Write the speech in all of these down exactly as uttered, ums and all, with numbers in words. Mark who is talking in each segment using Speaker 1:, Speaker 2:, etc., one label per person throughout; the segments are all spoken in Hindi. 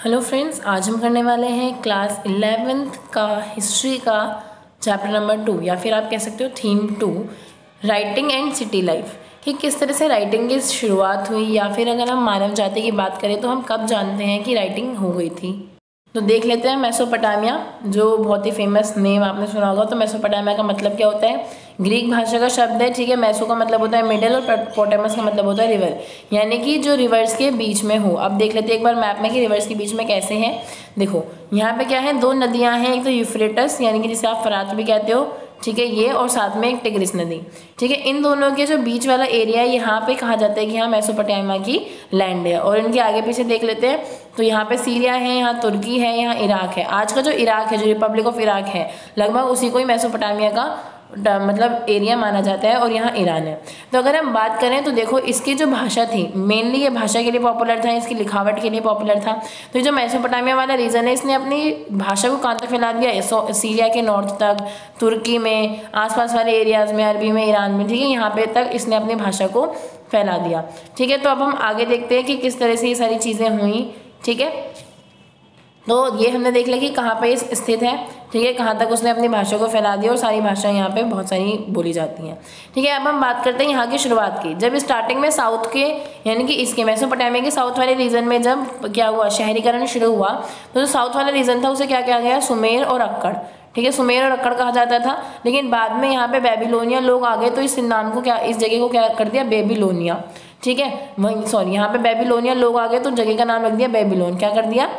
Speaker 1: हेलो फ्रेंड्स, आज हम करने वाले हैं क्लास इलेवेंथ का हिस्ट्री का चैप्टर नंबर टू, या फिर आप कह सकते हो theme two, writing and city life. कि किस तरह से राइटिंग की शुरुआत हुई, या फिर अगर हम मानव जाति की बात करें तो हम कब जानते हैं कि राइटिंग हो गई थी। तो देख लेते हैं मेसोपोटामिया, जो बहुत ही फेमस नेम आपने सुना होगा। तो मेसोपोटामिया का मतलब क्या होता है? ग्रीक भाषा का शब्द है, ठीक है। मेसो का मतलब होता है मिडिल और पोटामस का मतलब होता है रिवर, यानी कि जो रिवर्स के बीच में हो। अब देख लेते हैं एक बार मैप में कि रिवर्स के बीच में कैसे हैं। देखो यहाँ पे क्या है, दो नदियाँ हैं, एक तो यूफ्रेटस यानी कि जिसे आप फरात भी कहते हो, ठीक है, ये, और साथ में एक टिग्रिस नदी, ठीक है। इन दोनों के जो बीच वाला एरिया है, यहाँ पे कहा जाता है कि यहाँ मेसोपोटामिया की लैंड है। और इनके आगे पीछे देख लेते हैं तो यहाँ पे सीरिया है, यहाँ तुर्की है, यहाँ इराक है। आज का जो इराक है, जो रिपब्लिक ऑफ इराक है, लगभग उसी को ही मेसोपोटामिया का मतलब एरिया माना जाता है, और यहाँ ईरान है। तो अगर हम बात करें तो देखो इसकी जो भाषा थी, मेनली ये भाषा के लिए पॉपुलर था, इसकी लिखावट के लिए पॉपुलर था। तो जो मेसोपोटामिया वाला रीजन है, इसने अपनी भाषा को कहाँ तक फैला दिया? सीरिया के नॉर्थ तक, तुर्की में, आसपास वाले एरियाज में, अरबी में, ईरान में, ठीक है, यहाँ पे तक इसने अपनी भाषा को फैला दिया, ठीक है। तो अब हम आगे देखते हैं कि किस तरह से ये सारी चीज़ें हुई, ठीक है। तो ये हमने देख लिया कि कहाँ पे स्थित है, ठीक है, कहाँ तक उसने अपनी भाषा को फैला दिया, और सारी भाषाएं यहाँ पे बहुत सारी बोली जाती हैं, ठीक है। अब हम बात करते हैं यहाँ की शुरुआत की। जब स्टार्टिंग में साउथ के यानी कि इसके मेसोपोटामिया के साउथ वाले रीजन में जब क्या हुआ, शहरीकरण शुरू हुआ, तो जो साउथ वाला रीजन था उसे क्या कहा गया? सुमेर और अक्कड़, ठीक है, सुमेर और अक्कड़ कहा जाता था। लेकिन बाद में यहाँ पे बेबीलोनिया लोग आ गए, तो इस नाम को क्या, इस जगह को क्या कर दिया? बेबीलोनिया, ठीक है। वही सॉरी यहाँ पे बेबीलोनिया लोग आ गए तो जगह का नाम रख दिया बेबीलोन। क्या कर दिया?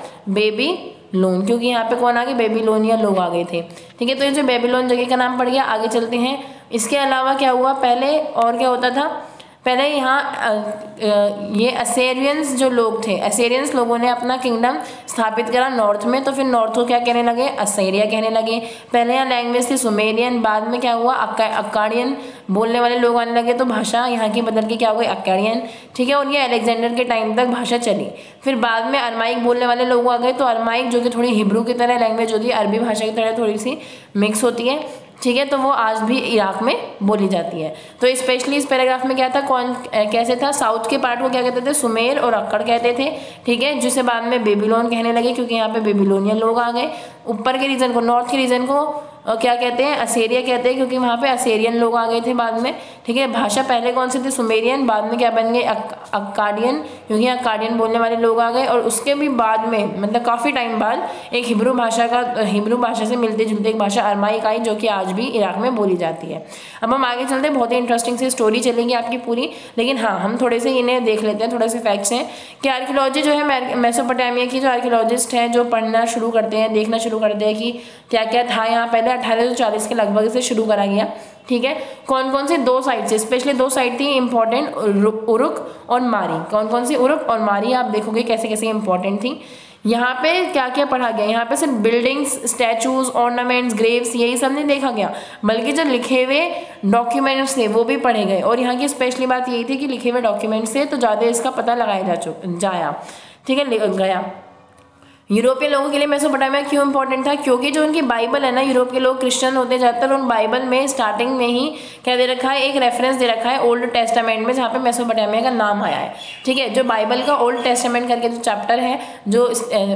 Speaker 1: बेबीलोन, क्योंकि यहाँ पे कौन आ गए? बेबीलोनिया लोग आ गए थे, ठीक है। तो ये जो बेबीलोन जगह का नाम पड़ गया। आगे चलते हैं। इसके अलावा क्या हुआ पहले, और क्या होता था पहले यहाँ? ये असेरियंस जो लोग थे, असेरियंस लोगों ने अपना किंगडम स्थापित करा नॉर्थ में। तो फिर नॉर्थ को क्या कहने लगे? असेरिया कहने लगे। पहले यहाँ लैंग्वेज थी सुमेरियन, बाद में क्या हुआ? अक्काडियन बोलने वाले लोग आने लगे, तो भाषा यहाँ की बदल के क्या हो गई? अक्काडियन, ठीक है। और ये अलेक्जेंडर के टाइम तक भाषा चली। फिर बाद में अरमाइक बोलने वाले लोग आ गए, तो अरमाइक जो कि थोड़ी हिब्रू की तरह लैंग्वेज होती है, अरबी भाषा की तरह थोड़ी सी मिक्स होती है, ठीक है। तो वो आज भी इराक में बोली जाती है। तो स्पेशली इस पैराग्राफ में क्या था, कौन कैसे था? साउथ के पार्ट को क्या कहते थे? सुमेर और अक्कड़ कहते थे, ठीक है, जिसे बाद में बेबीलोन कहने लगे, क्योंकि यहाँ पे बेबीलोनियन लोग आ गए। ऊपर के रीजन को, नॉर्थ के रीजन को क्या कहते हैं? असेरिया कहते हैं, क्योंकि वहाँ पे असेरियन लोग आ गए थे बाद में, ठीक है। भाषा पहले कौन सी थी? सुमेरियन, बाद में क्या बन गए? अक्काडियन, क्योंकि अक्काडियन बोलने वाले लोग आ गए। और उसके भी बाद में मतलब काफ़ी टाइम बाद एक हिब्रू भाषा का, हिब्रू भाषा से मिलते जुलते एक भाषा अरमाइक आई, जो कि आज भी इराक में बोली जाती है। अब हम आगे चलते हैं, बहुत ही इंटरेस्टिंग सी स्टोरी चलेगी आपकी पूरी। लेकिन हाँ, हम थोड़े से इन्हें देख लेते हैं, थोड़े से फैक्ट्स हैं कि आर्कियोलॉजी जो है, मेसोपोटामिया की जो आर्कियोलॉजिस्ट हैं, जो पढ़ना शुरू करते हैं, देखना शुरू करते हैं कि क्या क्या था यहाँ पहले, अठारह सौ चालीस के लगभग से शुरू करा गया, ठीक है। कौन कौन सी दो साइड से, स्पेशली दो साइड थी इंपॉर्टेंट, उरुक और मारी। कौन कौन सी? उरुक और मारी। आप देखोगे कैसे कैसे इंपॉर्टेंट थी। यहाँ पे क्या क्या पढ़ा गया? यहाँ पे सिर्फ बिल्डिंग्स, स्टैचूज, ऑर्नामेंट्स, ग्रेव्स, यही सब नहीं देखा गया, बल्कि जो लिखे हुए डॉक्यूमेंट्स थे वो भी पढ़े गए। और यहाँ की स्पेशली बात यही थी कि लिखे हुए डॉक्यूमेंट्स थे तो ज़्यादा इसका पता लगाया जा चुका जाया, ठीक है, गया। यूरोपियन लोगों के लिए मेसोपोटामिया क्यों इंपॉर्टेंट था? क्योंकि जो उनकी बाइबल है ना, यूरोप के लोग क्रिश्चियन होते जाते हैं, उन बाइबल में स्टार्टिंग में ही क्या दे रखा है? एक रेफरेंस दे रखा है ओल्ड टेस्टामेंट में, जहाँ पे मेसोपोटामिया का नाम आया है, ठीक है। जो बाइबल का ओल्ड टेस्टामेंट करके जो चैप्टर है, जो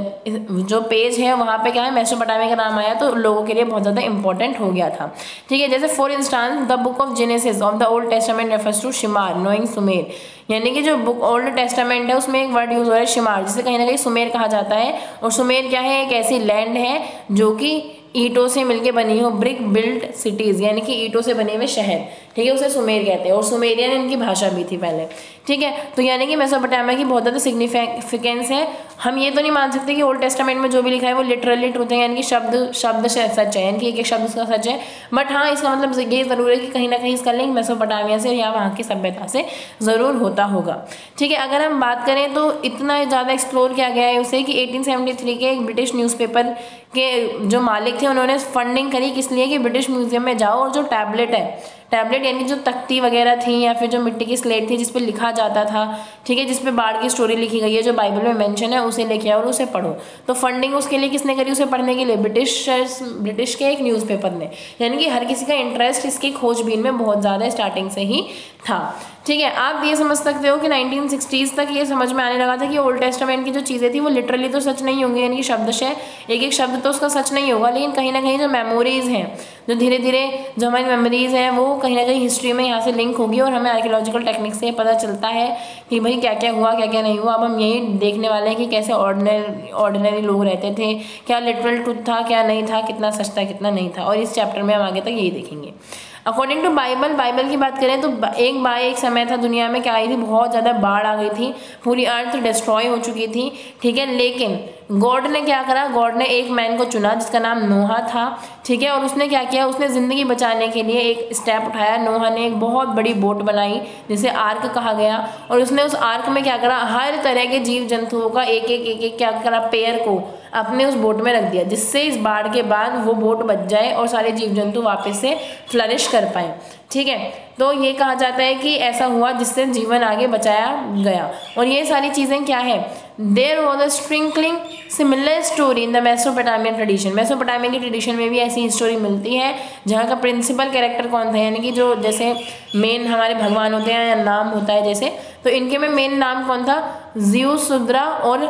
Speaker 1: जो पेज है, वहाँ पे क्या है? मेसोपोटामिया का नाम आया, तो लोगों के लिए बहुत ज़्यादा इंपॉर्टेंट हो गया था, ठीक है। जैसे for instance the book of Genesis of the Old Testament refers to Shinar knowing Sumer, यानी कि जो बुक ओल्ड टेस्टामेंट है उसमें एक वर्ड यूज हो रहा है शिमार, जिसे कहीं ना कहीं सुमेर कहा जाता है। और सुमेर क्या है? एक ऐसी लैंड है जो कि ईंटों से मिलके बनी हो, ब्रिक बिल्ट सिटीज, यानी कि ईंटों से बने हुए शहर, ठीक है, उसे सुमेर कहते हैं। और सुमेरियन इनकी भाषा भी थी पहले, ठीक है। तो यानी कि मेसोपोटामिया की बहुत ज़्यादा सिग्निफिकेंस है। हम ये तो नहीं मान सकते कि ओल्ड टेस्टामेंट में जो भी लिखा है वो लिटरली ट्रूथ है, यानी कि शब्द शब्द सच है, यानी कि एक एक शब्द उसका सच है। बट हाँ, इसका मतलब ये ज़रूर है कि कहीं ना कहीं इसका लिंक मेसोपोटामिया से या वहाँ की सभ्यता से ज़रूर होता होगा, ठीक है। अगर हम बात करें तो इतना ज़्यादा एक्सप्लोर किया गया है उसे कि एटीन सेवेंटी थ्री के एक ब्रिटिश न्यूज़पेपर के जो मालिक थे, उन्होंने फंडिंग करी, किस लिए? कि ब्रिटिश म्यूजियम में जाओ और जो टैबलेट है, टैबलेट यानी जो तख्ती वगैरह थी या फिर जो मिट्टी की स्लेट थी जिस पे लिखा जाता था, ठीक है, जिस पे बाढ़ की स्टोरी लिखी गई है जो बाइबल में मेंशन है, उसे लेके आओ और उसे पढ़ो। तो फंडिंग उसके लिए किसने करी, उसे पढ़ने के लिए ब्रिटिश ब्रिटिश के एक न्यूज़पेपर ने। यानी कि हर किसी का इंटरेस्ट इसकी खोजबीन में बहुत ज़्यादा स्टार्टिंग से ही था, ठीक है। आप ये समझ सकते हो कि नाइनटीन सिक्सटीज़ तक ये समझ में आने लगा था कि ओल्ड टेस्टामेंट की जो चीज़ें थी वो लिटरली तो सच नहीं होंगी, यानी कि शब्दशः एक एक शब्द तो उसका सच नहीं होगा, लेकिन कहीं ना कहीं जो मेमोरीज़ हैं, जो धीरे धीरे जो हमारी मेमोरीज़ हैं वो कहीं ना कहीं हिस्ट्री में यहाँ से लिंक होगी और हमें आर्कियोलॉजिकल टेक्निक से पता चलता है कि भाई क्या क्या हुआ क्या क्या नहीं हुआ। अब हम यही देखने वाले हैं कि कैसे ऑर्डिनरी ऑर्डिनरी लोग रहते थे, क्या लिटरल ट्रुथ था क्या नहीं था, कितना सच था कितना नहीं था, और इस चैप्टर में हम आगे तक यही देखेंगे। अकॉर्डिंग टू बाइबल बाइबल की बात करें तो एक बार एक समय था दुनिया में क्या आई थी, बहुत ज़्यादा बाढ़ आ गई थी, पूरी अर्थ डिस्ट्रॉय हो चुकी थी, ठीक है। लेकिन गॉड ने क्या करा, गॉड ने एक मैन को चुना जिसका नाम नोहा था, ठीक है। और उसने क्या किया, उसने ज़िंदगी बचाने के लिए एक स्टेप उठाया। नोहा ने एक बहुत बड़ी बोट बनाई जिसे आर्क कहा गया, और उसने उस आर्क में क्या करा, हर तरह के जीव जंतुओं का एक एक एक एक क्या करा, पेयर को अपने उस बोट में रख दिया, जिससे इस बाढ़ के बाद वो बोट बच जाए और सारे जीव जंतु वापस से फ्लरिश कर पाएँ, ठीक है। तो ये कहा जाता है कि ऐसा हुआ जिससे जीवन आगे बचाया गया। और ये सारी चीज़ें क्या है, there was a sprinkling similar story in the Mesopotamian tradition. Mesopotamia की ट्रेडिशन में भी ऐसी स्टोरी मिलती है जहाँ का प्रिंसिपल कैरेक्टर कौन था, यानी कि जो जैसे मेन हमारे भगवान होते हैं या नाम होता है जैसे, तो इनके में मेन नाम कौन था, ज़्यूस, सुद्रा और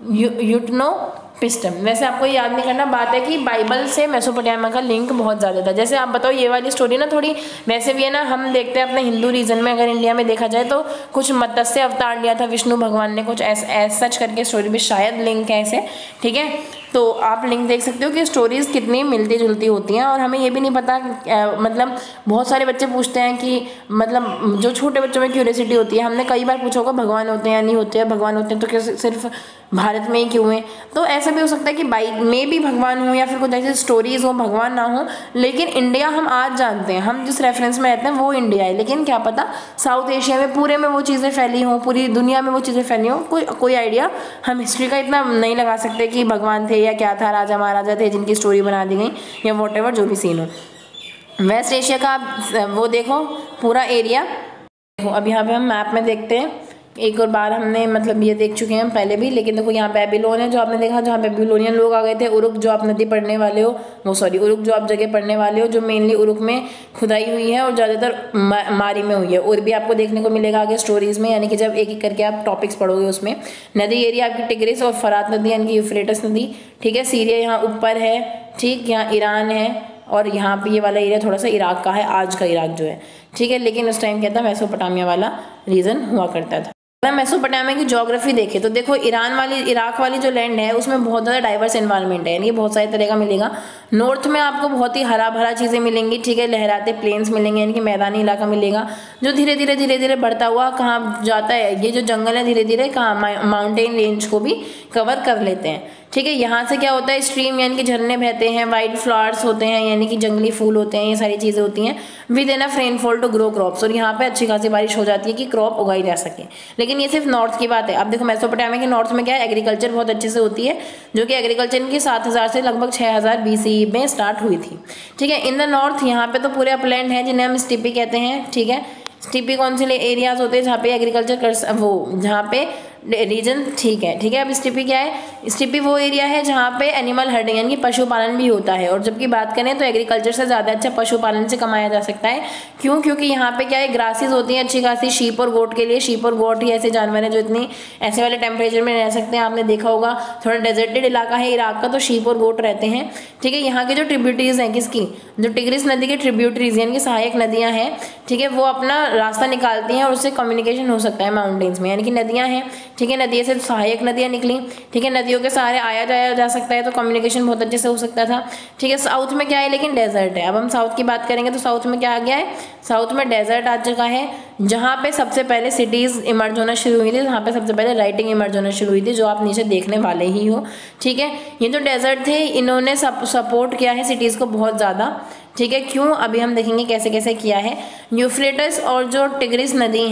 Speaker 1: यूटनो पिस्टम। वैसे आपको याद नहीं करना, बात है कि बाइबल से मेसोपोटामिया का लिंक बहुत ज़्यादा था। जैसे आप बताओ ये वाली स्टोरी ना थोड़ी वैसे भी है ना, हम देखते हैं अपने हिंदू रीजन में, अगर इंडिया में देखा जाए तो कुछ मत्स्य अवतार लिया था विष्णु भगवान ने, कुछ ऐस ऐस सच करके स्टोरी भी शायद लिंक है ऐसे, ठीक है। तो आप लिंक देख सकते हो कि स्टोरीज़ कितनी मिलती जुलती होती हैं। और हमें ये भी नहीं पता आ, मतलब बहुत सारे बच्चे पूछते हैं कि मतलब जो छोटे बच्चों में क्यूरियोसिटी होती है, हमने कई बार पूछा होगा भगवान होते हैं या नहीं होते हैं, भगवान होते हैं तो क्या सिर्फ भारत में ही क्यों है। तो ऐसा भी हो सकता है कि बाई में भी भगवान हो या फिर कुछ ऐसी स्टोरीज़ हो भगवान ना हो, लेकिन इंडिया हम आज जानते हैं, हम जिस रेफरेंस में रहते हैं वो इंडिया है, लेकिन क्या पता साउथ एशिया में पूरे में वो चीज़ें फैली हों, पूरी दुनिया में वो चीज़ें फैली हों, कोई कोई आइडिया हम हिस्ट्री का इतना नहीं लगा सकते कि भगवान थे या क्या था, राजा महाराजा थे जिनकी स्टोरी बना दी गई या वॉट एवर जो भी सीन हो। वेस्ट एशिया का आप वो देखो पूरा एरिया देखो, अब यहाँ पे हम मैप में देखते हैं, एक और बार हमने मतलब ये देख चुके हैं हम पहले भी, लेकिन देखो यहाँ बेबीलोन है जो आपने देखा, जहाँ बेबीलोनियन लोग आ गए थे। उरुक जो आप नदी पढ़ने वाले हो, वो सॉरी उरुक जो आप जगह पढ़ने वाले हो, जो मेनली उरुक में खुदाई हुई है और ज़्यादातर मा, मारी में हुई है। और भी आपको देखने को मिलेगा आगे स्टोरीज़ में, यानी कि जब एक एक करके आप टॉपिक्स पढ़ोगे उसमें। नदी एरिया आपकी टिग्रिस और फरात नदी यानी कि यूफ्रेटस नदी, ठीक है। सीरिया यहाँ ऊपर है, ठीक, यहाँ ईरान है, और यहाँ पे ये वाला एरिया थोड़ा सा इराक का है, आज का इराक जो है, ठीक है। लेकिन उस टाइम क्या था, मेसोपोटामिया वाला रीजन हुआ करता था। अगर मेसोपोटामिया की ज्योग्राफी देखें तो देखो ईरान वाली इराक वाली जो लैंड है उसमें बहुत ज़्यादा डाइवर्स एनवायरनमेंट है, यानी कि बहुत सारे तरह का मिलेगा। नॉर्थ में आपको बहुत ही हरा भरा चीज़ें मिलेंगी, ठीक है, लहराते प्लेन्स मिलेंगे, यानी कि मैदानी इलाका मिलेगा, जो धीरे धीरे धीरे धीरे बढ़ता हुआ कहाँ जाता है, ये जो जंगल है धीरे धीरे कहाँ माउंटेन रेंज को भी कवर कर लेते हैं, ठीक है। यहाँ से क्या होता है, स्ट्रीम यानी कि झरने बहते हैं, वाइट फ्लावर्स होते हैं यानी कि जंगली फूल होते हैं, ये सारी चीज़ें होती हैं। With enough rainfall to grow crops, और यहाँ पे अच्छी खासी बारिश हो जाती है कि क्रॉप उगाई जा सके। लेकिन ये सिर्फ नॉर्थ की बात है। अब देखो मेसोपोटामिया के नॉर्थ में क्या है, एग्रीकल्चर बहुत अच्छे से होती है, जो कि एग्रीकल्चर की सात हज़ार से लगभग छः हज़ार बी सी में स्टार्ट हुई थी, ठीक है। इन द नॉर्थ यहाँ पे तो पूरे अपलैंड है जिन्हें हम स्टीपी कहते हैं, ठीक है। स्टीपी कौन से एरियाज होते हैं जहाँ पे एग्रीकल्चर कर वो जहाँ पे रीजन, ठीक है, ठीक है। अब स्टीपी क्या है, स्टीपी वो एरिया है जहाँ पे एनिमल हर्डिंग यानी कि पशुपालन भी होता है। और जबकि बात करें तो एग्रीकल्चर से ज़्यादा अच्छा पशुपालन से कमाया जा सकता है। क्यों, क्योंकि यहाँ पे क्या है, ग्रासेस होती हैं अच्छी खासी, शीप और गोट के लिए। शीप और गोट ही ऐसे जानवर हैं जो इतनी ऐसे वाले टेम्परेचर में रह सकते हैं। आपने देखा होगा थोड़ा डेजर्टेड इलाका है इराक का, तो शीप और गोट रहते हैं, ठीक है। यहाँ की जो ट्रिब्यूटरीज हैं किसकी, जो टिग्रिस नदी की ट्रिब्यूटरीज यानी कि सहायक नदियाँ हैं, ठीक है, वो अपना रास्ता निकालती हैं और उससे कम्युनिकेशन हो सकता है माउंटेन्स में, यानी कि नदियाँ हैं, ठीक है। नदियों से सहायक नदियाँ निकली, ठीक है, नदियों के सहारे आया जाया जा सकता है, तो कम्युनिकेशन बहुत अच्छे से हो सकता था, ठीक है। साउथ में क्या है, लेकिन डेजर्ट है। अब हम साउथ की बात करेंगे तो साउथ में क्या आ गया है, साउथ में डेजर्ट आ चुका है, जहाँ पे सबसे पहले सिटीज़ इमर्ज होना शुरू हुई थी, जहाँ पे सबसे पहले राइटिंग इमर्ज होना शुरू हुई थी, जो आप नीचे देखने वाले ही हो, ठीक है। ये जो डेजर्ट थे इन्होंने सपोर्ट किया है सिटीज़ को बहुत ज़्यादा, ठीक है। क्यों, अभी हम देखेंगे कैसे कैसे किया है। यूफ्रेटस और जो टिग्रिस नदी हैं,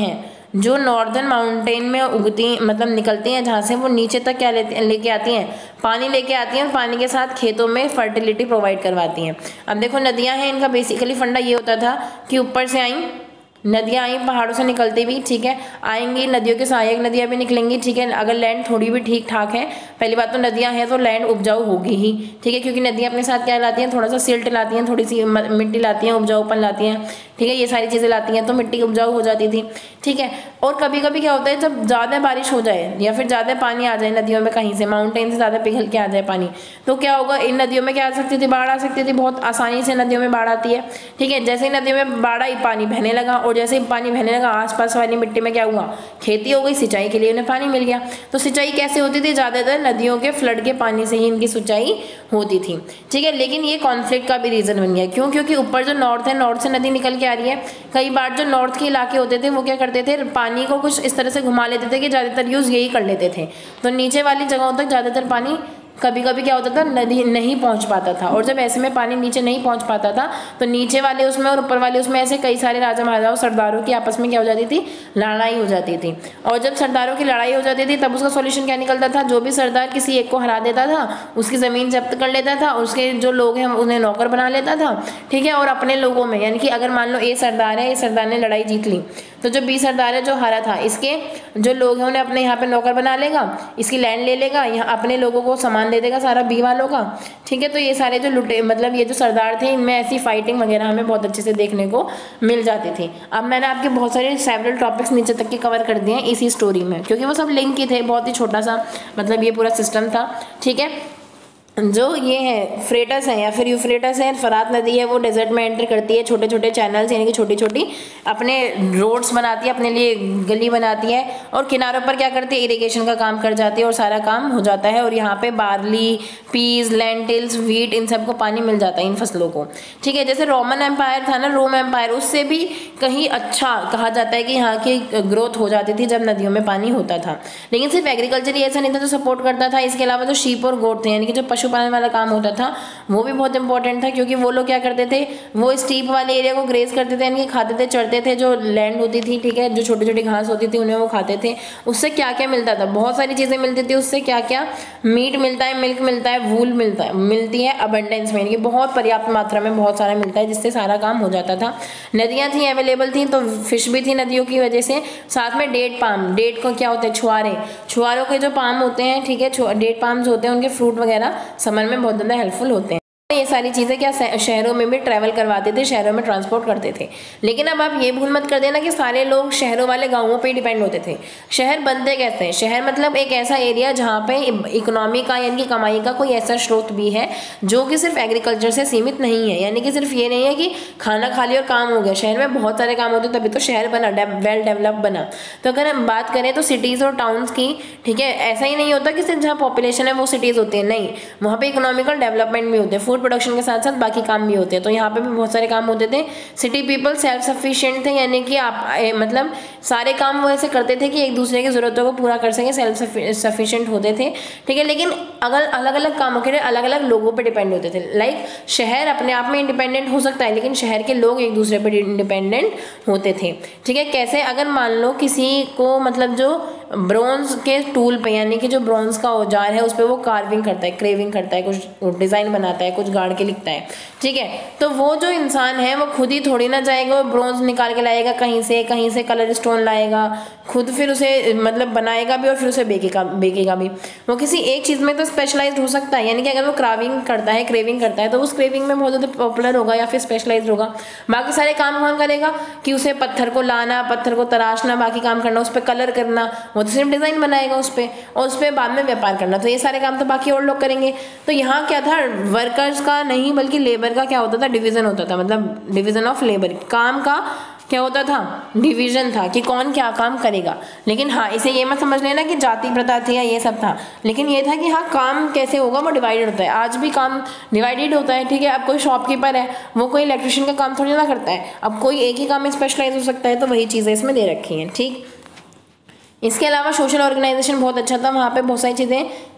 Speaker 1: जो नॉर्दर्न माउंटेन में उगती मतलब निकलती हैं जहाँ से, वो नीचे तक क्या लेते लेके आती हैं, पानी लेके आती हैं और पानी के साथ खेतों में फर्टिलिटी प्रोवाइड करवाती हैं। अब देखो नदियाँ हैं, इनका बेसिकली फंडा ये होता था कि ऊपर से आई नदियाँ आई पहाड़ों से निकलती भी, ठीक है, आएंगी नदियों के सहायक नदियाँ भी निकलेंगी, ठीक है। अगर लैंड थोड़ी भी ठीक ठाक है, पहली बात तो नदियाँ हैं तो लैंड उपजाऊ होगी ही, ठीक है, क्योंकि नदियाँ अपने साथ क्या लाती हैं, थोड़ा सा सिल्ट लाती हैं, थोड़ी सी मिट्टी लाती हैं, उपजाऊपन लाती हैं, ठीक है, ये सारी चीज़ें लाती हैं तो मिट्टी उपजाऊ हो जाती थी, ठीक है। और कभी कभी क्या होता है, जब ज़्यादा बारिश हो जाए या फिर ज़्यादा पानी आ जाए नदियों में, कहीं से माउंटेन से ज़्यादा पिघल के आ जाए पानी, तो क्या होगा, इन नदियों में क्या आ सकती थी, बाढ़ आ सकती थी, बहुत आसानी से नदियों में बाढ़ आती है, ठीक है। जैसे ही नदियों में बाढ़ आई, पानी बहने लगा, और जैसे ही पानी बहने लगा आसपास वाली मिट्टी में क्या हुआ, खेती हो गई, सिंचाई के लिए उन्हें पानी मिल गया। तो सिंचाई कैसे होती थी, ज़्यादातर नदियों के फ्लड के पानी से ही इनकी सिंचाई होती थी, ठीक है। लेकिन ये कॉन्फ्लिक्ट का भी रीज़न बन गया, क्यों, क्योंकि ऊपर जो नॉर्थ है, नॉर्थ से नदी निकल के आ रही है, कई बार जो नॉर्थ के इलाके होते थे वो क्या करते थे, पानी को कुछ इस तरह से घुमा लेते थे कि ज़्यादातर यूज़ यही कर लेते थे, तो नीचे वाली जगहों तक ज़्यादातर पानी कभी कभी क्या होता था, नदी नहीं पहुंच पाता था, और जब ऐसे में पानी नीचे नहीं पहुंच पाता था तो नीचे वाले उसमें और ऊपर वाले उसमें ऐसे कई सारे राजा महाराजाओं सरदारों की आपस में क्या हो जाती थी, लड़ाई हो जाती थी। और जब सरदारों की लड़ाई हो जाती थी तब उसका सॉल्यूशन क्या निकलता था, जो भी सरदार किसी एक को हरा देता था उसकी ज़मीन जब्त कर लेता था, उसके जो लोग हैं उन्हें नौकर बना लेता था, ठीक है। और अपने लोगों में, यानी कि अगर मान लो ए सरदार है, ए सरदार ने लड़ाई जीत ली, तो जो बी सरदार है जो हारा था, इसके जो लोग हैं उन्हें अपने यहाँ पे नौकर बना लेगा, इसकी लैंड ले लेगा, यहाँ अपने लोगों को सामान दे देगा सारा बी वालों का, ठीक है। तो ये सारे जो लुटे मतलब ये जो सरदार थे, इनमें ऐसी फाइटिंग वगैरह हमें बहुत अच्छे से देखने को मिल जाती थी। अब मैंने आपके बहुत सारे सेवरल टॉपिक्स नीचे तक के कवर कर दिए हैं इसी स्टोरी में, क्योंकि वो सब लिंक ही थे, बहुत ही छोटा सा मतलब ये पूरा सिस्टम था, ठीक है। जो ये है फ्रेटस है या फिर यूफ्रेटस है, फरात नदी है, वो डेजर्ट में एंटर करती है, छोटे छोटे चैनल्स यानी कि छोटी छोटी अपने रोड्स बनाती है, अपने लिए गली बनाती है, और किनारों पर क्या करती है, इरिगेशन का काम कर जाती है और सारा काम हो जाता है। और यहाँ पे बार्ली, पीज, लेंटिल्स, व्हीट, इन सबको पानी मिल जाता है, इन फसलों को, ठीक है। जैसे रोमन एम्पायर था ना, रोम एम्पायर, उससे भी कहीं अच्छा कहा जाता है कि यहाँ की ग्रोथ हो जाती थी जब नदियों में पानी होता था। लेकिन सिर्फ एग्रीकल्चर ही ऐसा नहीं था जो सपोर्ट करता था, इसके अलावा जो शीप और गोट थे यानी कि जो पशु पालन वाला काम होता था वो भी बहुत इंपॉर्टेंट था, क्योंकि वो लोग क्या करते थे, वो स्टीप वाले एरिया को ग्रेज करते थे, यानी कि खाते थे, चढ़ते थे, जो लैंड होती थी, ठीक है, जो छोटी छोटी घास होती थी उन्हें वो खाते थे। उससे क्या क्या मिलता था, बहुत सारी चीज़ें मिलती थी उससे, क्या क्या, मीट मिलता है, मिल्क मिलता है, वूल मिलता है, मिलती है अबंडेंस में, यानी कि बहुत पर्याप्त मात्रा में बहुत सारा मिलता है, जिससे सारा काम हो जाता था। नदियाँ थी, अवेलेबल थी, तो फिश भी थी नदियों की वजह से। साथ में डेट पाम, डेट को क्या होता है, छुआरे, छुआरों के जो पाम होते हैं, ठीक है, डेट पाम्स होते हैं, उनके फ्रूट वगैरह समर में बहुत ज़्यादा हेल्पफुल होते हैं। ये सारी चीज़ें क्या शहरों में भी ट्रैवल करवाते थे, शहरों में ट्रांसपोर्ट करते थे। लेकिन अब आप ये भूल मत कर देना कि सारे लोग शहरों वाले गांवों पे डिपेंड होते थे। शहर बनते कैसे हैं, शहर मतलब एक ऐसा एरिया जहाँ पे इकोनॉमी का यानी कि कमाई का कोई ऐसा स्रोत भी है जो कि सिर्फ एग्रीकल्चर से सीमित नहीं है, यानी कि सिर्फ ये नहीं है कि खाना खा लिया और काम हो गया। शहर में बहुत सारे काम होते तभी तो शहर बना, वेल डेवलप बना। तो अगर हम बात करें तो सिटीज़ और टाउन्स की, ठीक है, ऐसा ही नहीं होता कि सिर्फ जहाँ पॉपुलेशन है वो सिटीज़ होती है, नहीं, वहाँ पे इकोनॉमिकल डेवलपमेंट भी होते हैं, प्रोडक्शन के साथ साथ बाकी काम भी होते हैं। तो यहाँ पे भी बहुत सारे काम होते थे। सिटी पीपल सेल्फ सफिशिएंट थे, यानी कि आप ए, मतलब सारे काम वो ऐसे करते थे कि एक दूसरे की ज़रूरतों को पूरा कर सकें, सेल्फ सफिशिएंट होते थे, ठीक है। लेकिन अगर अलग अलग कामों के लिए अलग अलग लोगों पे डिपेंड होते थे। लाइक शहर अपने आप में इंडिपेंडेंट हो सकता है, लेकिन शहर के लोग एक दूसरे पर इंडिपेंडेंट होते थे, ठीक है। कैसे, अगर मान लो किसी को मतलब जो ब्रॉन्ज के टूल पे यानी कि जो ब्रॉन्ज का औजार है उस पर वो कार्विंग करता है, क्रेविंग करता है, कुछ डिज़ाइन बनाता है, कुछ गाड़ के लिखता है, ठीक है। तो वो जो इंसान है वो खुद ही थोड़ी ना जाएगा, वो ब्रॉन्ज निकाल के लाएगा कहीं से, कहीं से कलर स्टोन लाएगा खुद, फिर उसे मतलब बनाएगा भी और फिर उसे बेचेगा बेचेगा भी। वो किसी एक चीज़ में तो स्पेशलाइज्ड हो सकता है, यानी कि अगर वो क्राविंग करता है, क्रेविंग करता है, तो उस क्रेविंग में बहुत ज़्यादा पॉपुलर होगा या फिर स्पेशलाइज्ड होगा। बाकी सारे काम कौन करेगा कि उसे पत्थर को लाना, पत्थर को तराशना, बाकी काम करना, उस पर कलर करना, वो तो सिर्फ डिज़ाइन बनाएगा उस पर, और उस पर बाद में व्यापार करना, तो ये सारे काम तो बाकी और लोग करेंगे। तो यहाँ क्या था, वर्कर्स का नहीं बल्कि लेबर का क्या होता था, डिवीज़न होता था, मतलब डिवीज़न ऑफ लेबर, काम का क्या होता था, डिवीज़न था कि कौन क्या काम करेगा। लेकिन हाँ, इसे ये मत समझ लेना कि जाति प्रथा थी या ये सब था, लेकिन ये था कि हाँ काम कैसे होगा वो डिवाइडेड होता है। आज भी काम डिवाइडेड होता है, ठीक है। अब कोई शॉपकीपर है वो कोई इलेक्ट्रिशियन का काम थोड़ी ना करता है, अब कोई एक ही काम में स्पेशलाइज हो सकता है, तो वही चीज़ें इसमें दे रखी हैं, ठीक। इसके अलावा सोशल ऑर्गेनाइजेशन बहुत अच्छा था, वहाँ पे बहुत सारी चीज़ें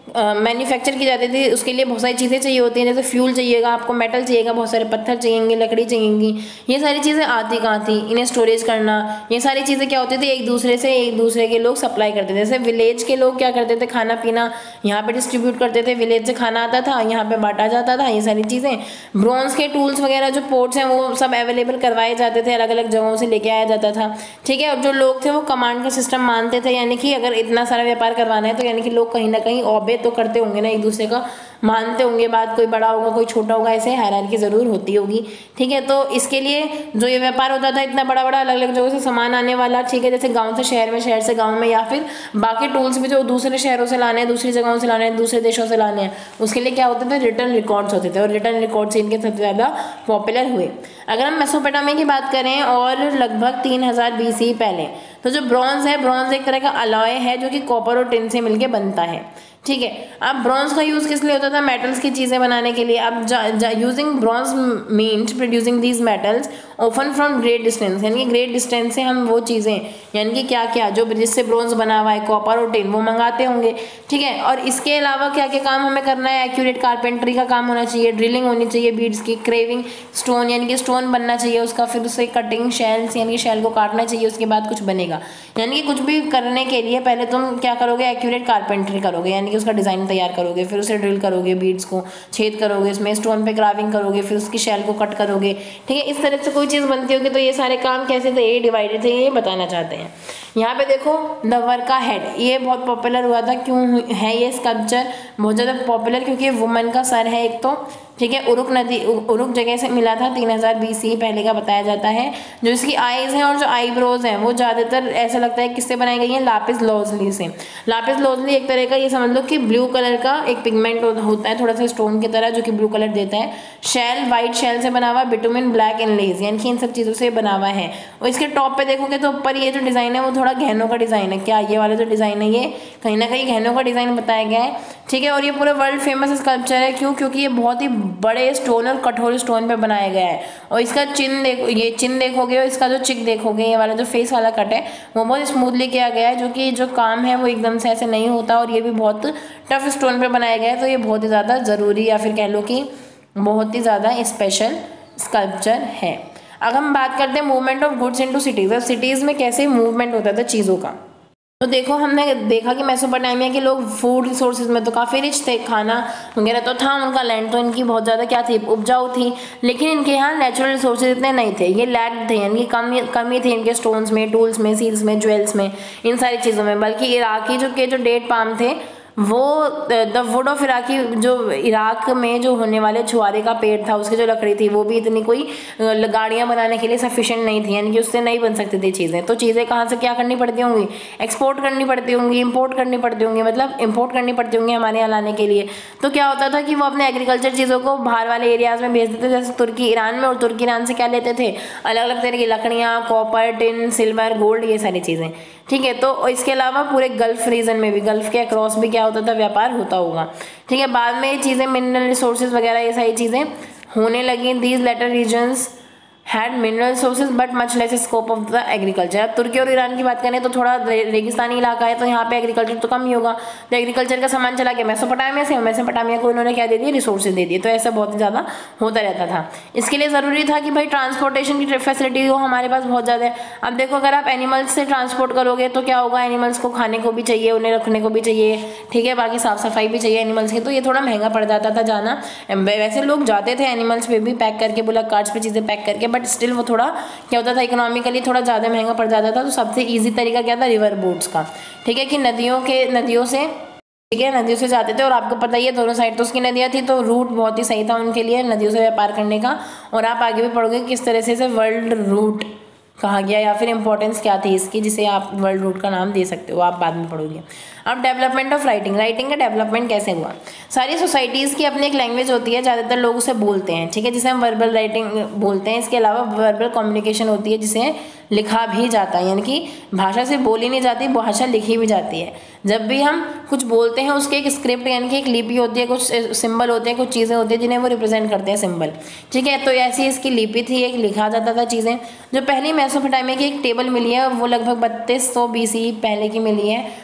Speaker 1: मैन्युफैक्चर की जाती थी उसके लिए बहुत सारी चीज़ें चाहिए होती हैं, जैसे फ्यूल चाहिएगा आपको, मेटल चाहिएगा, बहुत सारे पत्थर चाहिएंगे, लकड़ी चाहिएंगी। ये सारी चीज़ें आती कहाँ थी, इन्हें स्टोरेज करना, ये सारी चीज़ें क्या होती थी एक दूसरे से एक दूसरे के लोग सप्लाई करते थे। जैसे विलेज के लोग क्या करते थे, खाना पीना यहाँ पे डिस्ट्रीब्यूट करते थे, विलेज से खाना आता था यहाँ पे बांटा जाता था, ये सारी चीज़ें। ब्रॉन्ज के टूल्स वगैरह जो पोर्ट्स हैं वो सब अवेलेबल करवाए जाते थे, अलग अलग जगहों से लेके आया जाता था, ठीक है। और जो लोग थे वो कमांड का सिस्टम मानते थे, यानी कि अगर इतना सारा व्यापार करवाना है तो यानी कि लोग कहीं ना कहीं ओबे तो करते होंगे ना, एक दूसरे का मानते होंगे बात, कोई बड़ा होगा कोई छोटा होगा, ऐसे हायरार्की ज़रूर होती होगी, ठीक है। तो इसके लिए जो ये व्यापार होता था इतना बड़ा बड़ा अलग अलग जगहों से सामान आने वाला, ठीक है, जैसे गांव से शहर में, शहर से गांव में, या फिर बाकी टूल्स भी जो दूसरे शहरों से लाने हैं, दूसरी जगहों से लाने हैं, दूसरे देशों से लाने हैं, उसके लिए क्या होते थे, रिटर्न रिकॉर्ड्स होते थे, और रिटर्न रिकॉर्ड्स इनके सबसे ज़्यादा पॉपुलर हुए। अगर हम मेसोपोटामिया की बात करें और लगभग तीन हज़ार बीसी पहले, तो जो ब्रॉन्ज है, ब्रॉन्ज एक तरह का अलॉय है जो कि कॉपर और टिन से मिलकर बनता है, ठीक है। अब ब्रॉन्ज का यूज़ किस लिए होता था, मेटल्स की चीज़ें बनाने के लिए। अब using bronze means producing these metals often from great distance, यानी कि ग्रेट डिस्टेंस से हम वो चीज़ें, यानी कि क्या क्या जो जिससे ब्रॉन्ज बना हुआ है, कॉपर और टिन, वो मंगाते होंगे, ठीक है। और इसके अलावा क्या क्या काम हमें करना है, एक्यूरेट कारपेंट्री का काम होना चाहिए, ड्रिलिंग होनी चाहिए बीड्स की, क्रेविंग स्टोन यानी कि स्टोन बनना चाहिए उसका, फिर उससे कटिंग शेल्स यानी कि शेल को काटना चाहिए, उसके बाद कुछ बनेगा। यानी कि कुछ भी करने के लिए पहले तुम क्या करोगे, एक्यूरेट कारपेंट्री करोगे, यानी कि उसका डिज़ाइन तैयार करोगे, फिर उसे ड्रिल करोगे, बीड्स को छेद करोगे, इसमें स्टोन पे क्राविंग करोगे, फिर उसकी शेल को कट करोगे, ठीक है। इस तरह से कोई चीज़ बनती होगी। तो ये सारे काम कैसे थे, ये डिवाइडेड थे, ये बताना चाहते हैं। यहाँ पे देखो द वर्का हेड, ये बहुत पॉपुलर हुआ था। क्यों है ये स्कल्पचर बहुत ज़्यादा पॉपुलर, क्योंकि वुमन का सर है एक तो, ठीक है। उरुक नदी, उरुक जगह से मिला था, तीन हज़ार बीसी पहले का बताया जाता है। जो इसकी आईज हैं और जो आईब्रोज हैं वो ज़्यादातर ऐसा लगता है किससे बनाई गई हैं, लापिस लाजुली से। लापिस लाजुली एक तरह का, ये समझ लो कि ब्लू कलर का एक पिगमेंट होता है थोड़ा सा स्टोन की तरह, जो कि ब्लू कलर देता है। शेल वाइट शेल से बना हुआ, बिटुमिन ब्लैक इनलेज, यानी कि इन सब चीज़ों से बना हुआ है। और इसके टॉप पे देखोगे तो ऊपर ये जो डिज़ाइन है वो थोड़ा गहनों का डिज़ाइन है। क्या ये वाला जो डिज़ाइन है ये कहीं ना कहीं गहनों का डिज़ाइन बताया गया है, ठीक है। और ये पूरा वर्ल्ड फेमस स्कल्पचर है। क्यों, क्योंकि ये बहुत ही बड़े स्टोन और कठोर स्टोन पे बनाया गया है। और इसका चिन देखो, ये चिन देखोगे और इसका जो चिक देखोगे, ये वाला जो फेस वाला कट है वो बहुत स्मूथली किया गया है, जो कि जो काम है वो एकदम से ऐसे नहीं होता। और ये भी बहुत टफ स्टोन पे बनाया गया है, तो ये बहुत ही ज़्यादा ज़रूरी या फिर कह लो कि बहुत ही ज़्यादा स्पेशल स्कल्पचर है। अब हम बात करते हैं movement of goods into cities. अब सिटीज़ में कैसे मूवमेंट होता था चीज़ों का, तो देखो हमने देखा कि मेसोपोटामिया के लोग फूड रिसोर्सेज में तो काफ़ी रिच थे, खाना वगैरह तो था, उनका लैंड तो इनकी बहुत ज़्यादा क्या थी, उपजाऊ थी। लेकिन इनके यहाँ नेचुरल रिसोर्सेज इतने नहीं थे, ये लैग थे, यानी कि कमी कमी थी इनके स्टोन्स में, टूल्स में, सील्स में, ज्वेल्स में, इन सारी चीज़ों में। बल्कि इराकी जो के जो डेट पाम थे वो द वुड ऑफ इराकी, जो इराक में जो होने वाले छुआरे का पेड़ था उसकी जो लकड़ी थी वो भी इतनी कोई गाड़ियाँ बनाने के लिए सफिशिएंट नहीं थी, यानी कि उससे नहीं बन सकती थी चीज़ें। तो चीज़ें कहाँ से क्या करनी पड़ती होंगी, एक्सपोर्ट करनी पड़ती होंगी, इंपोर्ट करनी पड़ती होंगी, मतलब इंपोर्ट करनी पड़ती होंगी हमारे यहाँ लाने के लिए। तो क्या होता था कि वो अपने एग्रीकल्चर चीज़ों को बाहर वाले एरियाज़ में भेज देते थे, जैसे तुर्की ईरान में। और तुर्की ईरान से क्या लेते थे, अलग अलग तरह की लकड़ियाँ, कॉपर, टिन, सिल्वर, गोल्ड, ये सारी चीज़ें, ठीक है। तो इसके अलावा पूरे गल्फ रीजन में भी, गल्फ के अक्रॉस भी क्या होता था, व्यापार होता होगा, ठीक है। बाद में ये चीज़ें मिनरल रिसोर्सेज वगैरह ये सारी चीज़ें होने लगी। These later regions had mineral sources but much less scope of the agriculture. अब तुर्की और ईरान की बात करें तो थोड़ा रेगिस्तानी इलाका है, तो यहाँ पे एग्रीकल्चर तो कम ही होगा। तो एग्रीकल्चर का सामान चला गया मेसोपोटामिया से, मेसोपोटामिया को इन्होंने क्या दे दिए, रिसोर्सेज दे दिए। तो ऐसा बहुत ही ज़्यादा होता रहता था। इसके लिए ज़रूरी था कि भाई ट्रांसपोर्टेशन की फैसिलिटी हो हमारे पास बहुत ज़्यादा है। अब देखो अगर आप एनिमल्स से ट्रांसपोर्ट करोगे तो क्या होगा, एनिमल्स को खाने को भी चाहिए, उन्हें रखने को भी चाहिए, ठीक है, बाकी साफ़ सफाई भी चाहिए एनिमल्स की, तो ये थोड़ा महंगा पड़ जाता था जाना। वैसे लोग जाते थे एनिमल्स पे भी पैक करके, बुलक कार्ट्स पे चीज़ें पैक करके, बट स्टिल वो थोड़ा क्या होता था, इकोनॉमिकली थोड़ा ज़्यादा महंगा पड़ जाता था। तो सबसे इजी तरीका क्या था, रिवर बोट्स का, ठीक है, कि नदियों के नदियों से, ठीक है, नदियों से जाते थे। और आपको पता ही है दोनों साइड तो उसकी नदियाँ थी, तो रूट बहुत ही सही था उनके लिए नदियों से व्यापार करने का। और आप आगे भी पढ़ोगे किस तरह से इसे वर्ल्ड रूट कहा गया या फिर इंपॉर्टेंस क्या थी इसकी, जिसे आप वर्ल्ड रूट का नाम दे सकते हो, आप बाद में पढ़ोगे। अब डेवलपमेंट ऑफ राइटिंग, राइटिंग का डेवलपमेंट कैसे हुआ। सारी सोसाइटीज़ की अपनी एक लैंग्वेज होती है, ज़्यादातर लोग उसे बोलते हैं, ठीक है, जिसे हम वर्बल राइटिंग बोलते हैं। इसके अलावा वर्बल कम्युनिकेशन होती है जिसे लिखा भी जाता है, यानी कि भाषा से बोली नहीं जाती, भाषा लिखी भी जाती है। जब भी हम कुछ बोलते हैं उसके एक स्क्रिप्ट यानी कि एक लिपि होती है, कुछ सिंबल होते हैं, कुछ चीज़ें होती हैं जिन्हें वो रिप्रेजेंट करते हैं सिंबल, ठीक है। तो ऐसी इसकी लिपि थी, एक लिखा जाता था चीज़ें। जो पहली मेसोपोटामिया की एक टेबल मिली है वो लगभग बत्तीस सौ बीसी पहले की मिली है,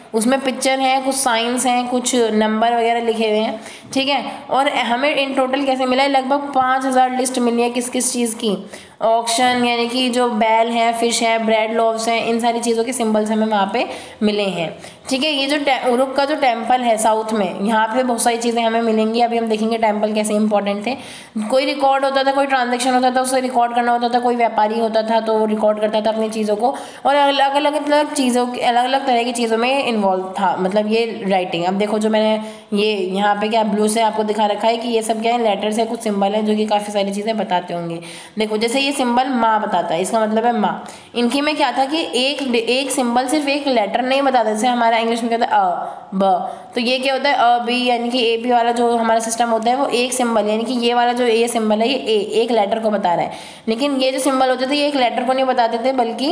Speaker 1: उसमें पिक्चर है, कुछ साइंस हैं, कुछ नंबर वगैरह लिखे हुए हैं, ठीक है। और हमें इन टोटल कैसे मिला है, लगभग पाँच हज़ार लिस्ट मिली है किस किस चीज़ की, ऑक्शन यानी कि जो बैल है, फिश है, ब्रेड लोव्स हैं, इन सारी चीज़ों के सिंबल्स हमें वहाँ पे मिले हैं, ठीक है। ये जो उरुक का जो टेम्पल है साउथ में, यहाँ पे बहुत सारी चीज़ें हमें मिलेंगी। अभी हम देखेंगे टेम्पल कैसे इंपॉर्टेंट थे। कोई रिकॉर्ड होता था, कोई ट्रांजेक्शन होता था, उसे रिकॉर्ड करना होता था, कोई व्यापारी होता था तो वो रिकॉर्ड करता था अपनी चीज़ों को, और अलग अलग अलग चीज़ों अलग अलग तरह की चीज़ों में इन्वॉल्व था, मतलब ये राइटिंग। अब देखो जो मैंने ये यहाँ पे क्या ब्लू से आपको दिखा रखा है कि ये सब क्या है, लेटर्स है, कुछ सिंबल है जो कि काफ़ी सारी चीज़ें बताते होंगे। देखो जैसे ये सिंबल माँ बताता है, इसका मतलब है माँ। इनकी में क्या था कि एक एक सिंबल सिर्फ एक लेटर नहीं बताता, जैसे हमारा इंग्लिश में कहता है अ ब, तो ये क्या होता है अ बी, यानी कि ए बी वाला जो हमारा सिस्टम होता है वो एक सिंबल, यानी कि ये वाला जो ये सिंबल है ये ए एक लेटर को बता रहा है। लेकिन ये जो सिंबल होते थे ये एक लेटर को नहीं बताते थे, बल्कि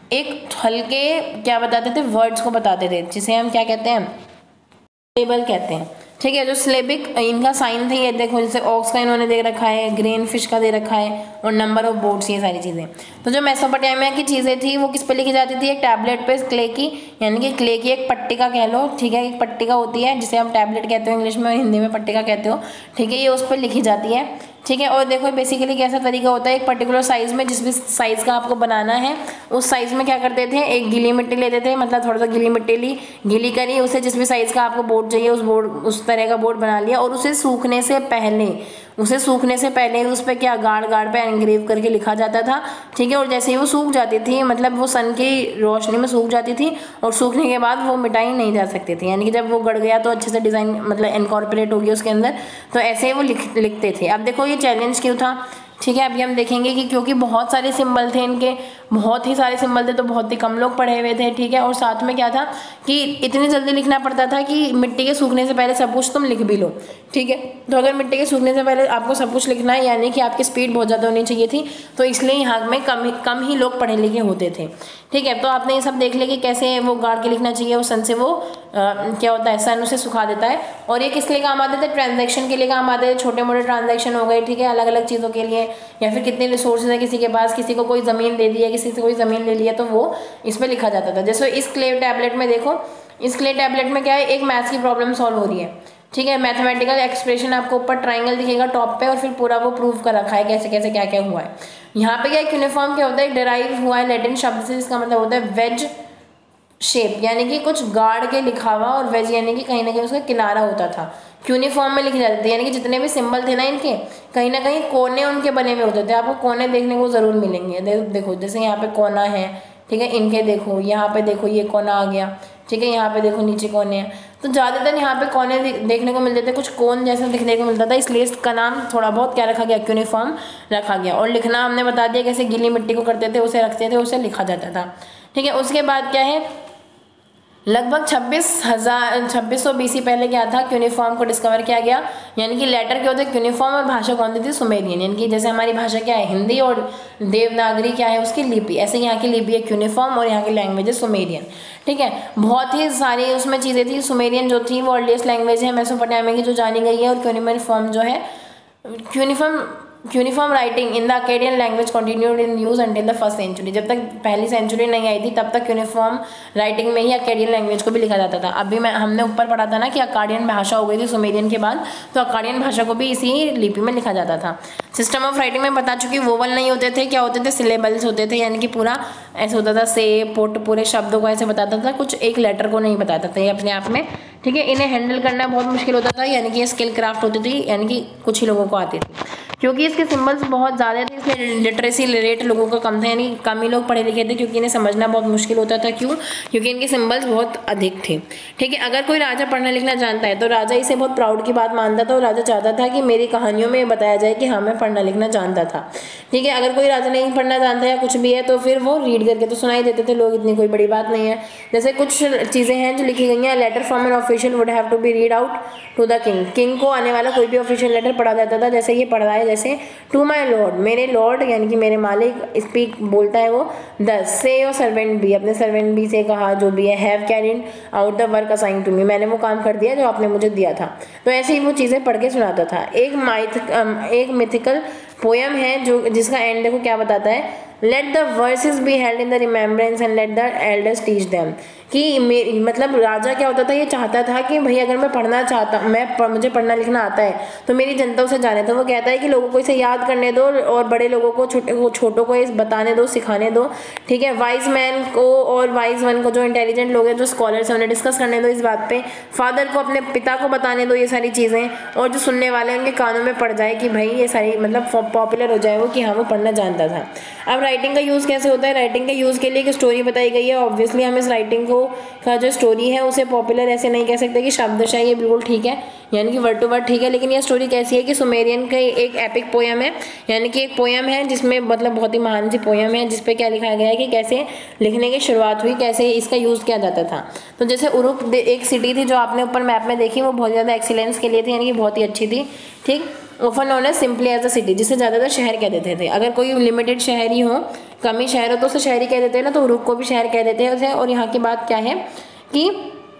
Speaker 1: एक हल्के क्या बताते थे, वर्ड्स को बताते थे, जिसे हम क्या कहते हैं, टेबल कहते हैं, ठीक है। जो स्लेबिक इनका साइन था ये देखो, जैसे ऑक्स का इन्होंने दे रखा है, ग्रेन फिश का दे रखा है, और नंबर ऑफ बोट्स, ये सारी चीज़ें। तो जो मेसोपोटामिया की चीज़ें थी वो किस पे लिखी जाती थी, एक टैबलेट पे क्ले की, यानी कि क्ले की एक पट्टिका कह लो, ठीक है। एक पट्टिका होती है जिसे हम टैबलेट कहते हो इंग्लिश में, और हिंदी में पट्टिका कहते हो, ठीक है। ये उस पर लिखी जाती है, ठीक है। और देखो बेसिकली कैसा तरीका होता है, एक पर्टिकुलर साइज़ में, जिस भी साइज़ का आपको बनाना है उस साइज़ में क्या करते थे, एक गीली मिट्टी लेते थे, मतलब थोड़ा सा गीली मिट्टी ली, गीली करी, उसे जिस भी साइज़ का आपको बोर्ड चाहिए उस बोर्ड उस तरह का बोर्ड बना लिया, और उसे सूखने से पहले उसे सूखने से पहले उस पर क्या गाड़ गाड़ पे एनग्रेव करके लिखा जाता था, ठीक है। और जैसे ही वो सूख जाती थी, मतलब वो सन की रोशनी में सूख जाती थी, और सूखने के बाद वो मिटाई नहीं जा सकती थी, यानी कि जब वो गड़ गया तो अच्छे से डिज़ाइन मतलब इनकॉर्पोरेट हो गया उसके अंदर, तो ऐसे वो लिख लिखते थे। अब देखो ये चैलेंज क्यों था, ठीक है। अभी हम देखेंगे कि क्योंकि बहुत सारे सिंबल थे इनके, बहुत ही सारे सिंबल थे, तो बहुत ही कम लोग पढ़े हुए थे, ठीक है। और साथ में क्या था कि इतनी जल्दी लिखना पड़ता था कि मिट्टी के सूखने से पहले सब कुछ तुम लिख भी लो, ठीक है। तो अगर मिट्टी के सूखने से पहले आपको सब कुछ लिखना है, यानी कि आपकी स्पीड बहुत ज़्यादा होनी चाहिए थी, तो इसलिए यहाँ में कम ही कम ही लोग पढ़े लिखे होते थे, ठीक है। तो आपने ये सब देख लिया कि कैसे वो गाड़ के लिखना चाहिए, उस सन से वो आ, क्या होता है, सन उसे सुखा देता है। और ये किस लिए काम आते थे, ट्रांजेक्शन के लिए काम आते थे, छोटे मोटे ट्रांजेक्शन हो गए, ठीक है, अलग अलग चीज़ों के लिए, या फिर कितने रिसोर्सेज है किसी के पास, किसी को कोई ज़मीन दे दी है, किसी से कोई ज़मीन ले लिया, तो वो इस पर लिखा जाता था। जैसे इस क्ले टैबलेट में देखो, इस क्ले टैबलेट में क्या है, एक मैथ्स की प्रॉब्लम सॉल्व हो रही है, ठीक है। मैथमेटिकल एक्सप्रेशन आपको ऊपर ट्राइंगल दिखेगा टॉप पे, और फिर पूरा वो प्रूव कर रखा है कैसे कैसे क्या क्या हुआ है। यहाँ पे क्या यूनिफॉर्म क्या होता है, डिराइव हुआ है लैटिन शब्द से, जिसका मतलब होता है वेज शेप, यानी कि कुछ गाड़ के लिखा हुआ, और वेज यानी कि कहीं ना कहीं उसका किनारा होता था, यूनिफॉर्म में लिखे जाते थे, यानी कि जितने भी सिंबल थे ना इनके, कहीं ना कहीं कोने उनके बने हुए होते थे। आपको कोने देखने को ज़रूर मिलेंगे, दे, देखो जैसे यहाँ पे कोना है, ठीक है, इनके देखो, यहाँ पे देखो ये कोना आ गया, ठीक है, यहाँ पे देखो नीचे कोने हैं, तो ज़्यादातर यहाँ पे कोने देखने को मिलते थे, कुछ कोन जैसा दिखने को मिलता था, इसलिए इसका नाम थोड़ा बहुत क्या रखा गया, यूनिफॉर्म रखा गया। और लिखना हमने बता दिया कैसे, गीली मिट्टी को करते थे, उसे रखते थे, उसे लिखा जाता था, ठीक है। उसके बाद क्या है, लगभग छब्बीस हज़ार छब्बीस सौ बीसी पहले क्या था, यूनिफॉर्म को डिस्कवर किया गया, यानी कि लेटर क्या होते हैं यूनिफॉर्म, और भाषा कौन सी थी, सुमेरियन, यानी कि जैसे हमारी भाषा क्या है हिंदी, और देवनागरी क्या है उसकी लिपि, ऐसे यहाँ की लिपि है यूनिफॉर्म, और यहाँ की लैंग्वेज है सुमेरियन, ठीक है। बहुत ही सारी उसमें चीज़ें थी। सुमेरियन जो थी वो अर्लीस्ट लैंग्वेज है मेसोपोटामिया की जो जानी गई है, और यूनिफॉर्म जो है cuneiform cuneiform writing in the Akkadian language continued in use until the first century, जब तक पहली सेंचुरी नहीं आई थी तब तक यूनिफॉर्म राइटिंग में ही अकेडियन लैंग्वेज को भी लिखा जाता था। अभी मैं हमने ऊपर पढ़ा था ना कि अकाडियन भाषा हो गई थी सुमेरियन के बाद, तो अकाडियन भाषा को भी इसी लिपि में लिखा जाता था। सिस्टम ऑफ राइटिंग में बता चुकी, वोवल नहीं होते थे, क्या होते थे, सिलेबल्स होते थे, यानी कि पूरा ऐसे होता था, से पुट पूरे शब्दों को ऐसे बताता था, कुछ एक लेटर को नहीं बताता था ये अपने आप में, ठीक है। इन्हें हैंडल करना बहुत मुश्किल होता था, यानी कि ये स्किल क्राफ्ट होती थी, यानी कि कुछ ही लोगों को आती थी। क्योंकि इसके सिंबल्स बहुत ज़्यादा थे, इसलिए लिटरेसी रेट लोगों का कम था, यानी कम ही लोग पढ़े लिखे थे, क्योंकि इन्हें समझना बहुत मुश्किल होता था। क्यों? क्योंकि इनके सिंबल्स बहुत अधिक थे, ठीक है। अगर कोई राजा पढ़ना लिखना जानता है तो राजा इसे बहुत प्राउड की बात मानता था, और राजा चाहता था कि मेरी कहानियों में बताया जाए कि हाँ मैं पढ़ना लिखना जानता था, ठीक है। अगर कोई राजा नहीं पढ़ना जानता या कुछ भी है तो फिर वो रीड करके तो सुनाई देते थे लोग, इतनी कोई बड़ी बात नहीं है। जैसे कुछ चीज़ें हैं जो लिखी गई हैं, letter from an official would have to be read out to the king, king को आने वाला कोई भी ऑफिशियल लेटर पढ़ा जाता था, जैसे ये पढ़ रहा है, जैसे टू माई लॉर्ड, मेरे लॉर्ड यानी कि मेरे मालिक, स्पीक बोलता है वो, दस से योर सर्वेंट बी, अपने सर्वेंट बी से कहा जो भी है, have carried out the work assign to me, मैंने वो काम कर दिया जो आपने मुझे दिया था। तो ऐसे ही वो चीज़ें पढ़ के सुनाता था। एक माइथ एक मिथिकल पोएम है जो जिसका एंड देखो क्या बताता है, let the verses be held in the remembrance and let the elders teach them, कि मेरी मतलब राजा क्या होता था, ये चाहता था कि भाई अगर मैं पढ़ना चाहता मैं मुझे पढ़ना लिखना आता है तो मेरी जनता उसे जाने। तो वो कहता है कि लोगों को इसे याद करने दो और बड़े लोगों को छोटे को छोटों को इस बताने दो, सिखाने दो, ठीक है। वाइज मैन को और वाइज वन को, जो इंटेलिजेंट लोग हैं, जो स्कॉलर्स हैं, उन्हें डिस्कस करने दो इस बात पे। फादर को, अपने पिता को बताने दो ये सारी चीज़ें, और जो सुनने वाले हैं उनके कानों में पड़ जाए कि भाई ये सारी मतलब पॉपुलर हो जाए वो कि हाँ वो पढ़ना जानता था। अब राइटिंग का यूज़ कैसे होता है? राइटिंग के यूज़ के लिए एक स्टोरी बताई गई है। ऑब्वियसली हम इस राइटिंग को का जो स्टोरी है उसे पॉपुलर ऐसे नहीं कह सकते कि शब्दशः ये बिल्कुल ठीक है, यानी कि वर्ड टू वर्ड ठीक है, लेकिन ये स्टोरी कैसी है कि सुमेरियन का एक एपिक पोयम है, यानी कि एक पोयम है जिसमें मतलब बहुत ही महान सी पोयम है जिसपे क्या लिखा गया है कि कैसे लिखने की शुरुआत हुई, कैसे इसका यूज़ किया जाता था। तो जैसे उरुक एक सिटी थी जो आपने ऊपर मैप में देखी, वो बहुत ज़्यादा एक्सीलेंस के लिए थी, यानी कि बहुत ही अच्छी थी, ठीक। Often known as simply as a city, जिसे ज़्यादातर शहर कह देते थे। अगर कोई लिमिटेड शहर ही हो, कम ही शहर हो, तो उसे शहर ही कह देते हैं ना, तो उरुक को भी शहर कह देते हैं उसे। और यहाँ की बात क्या है कि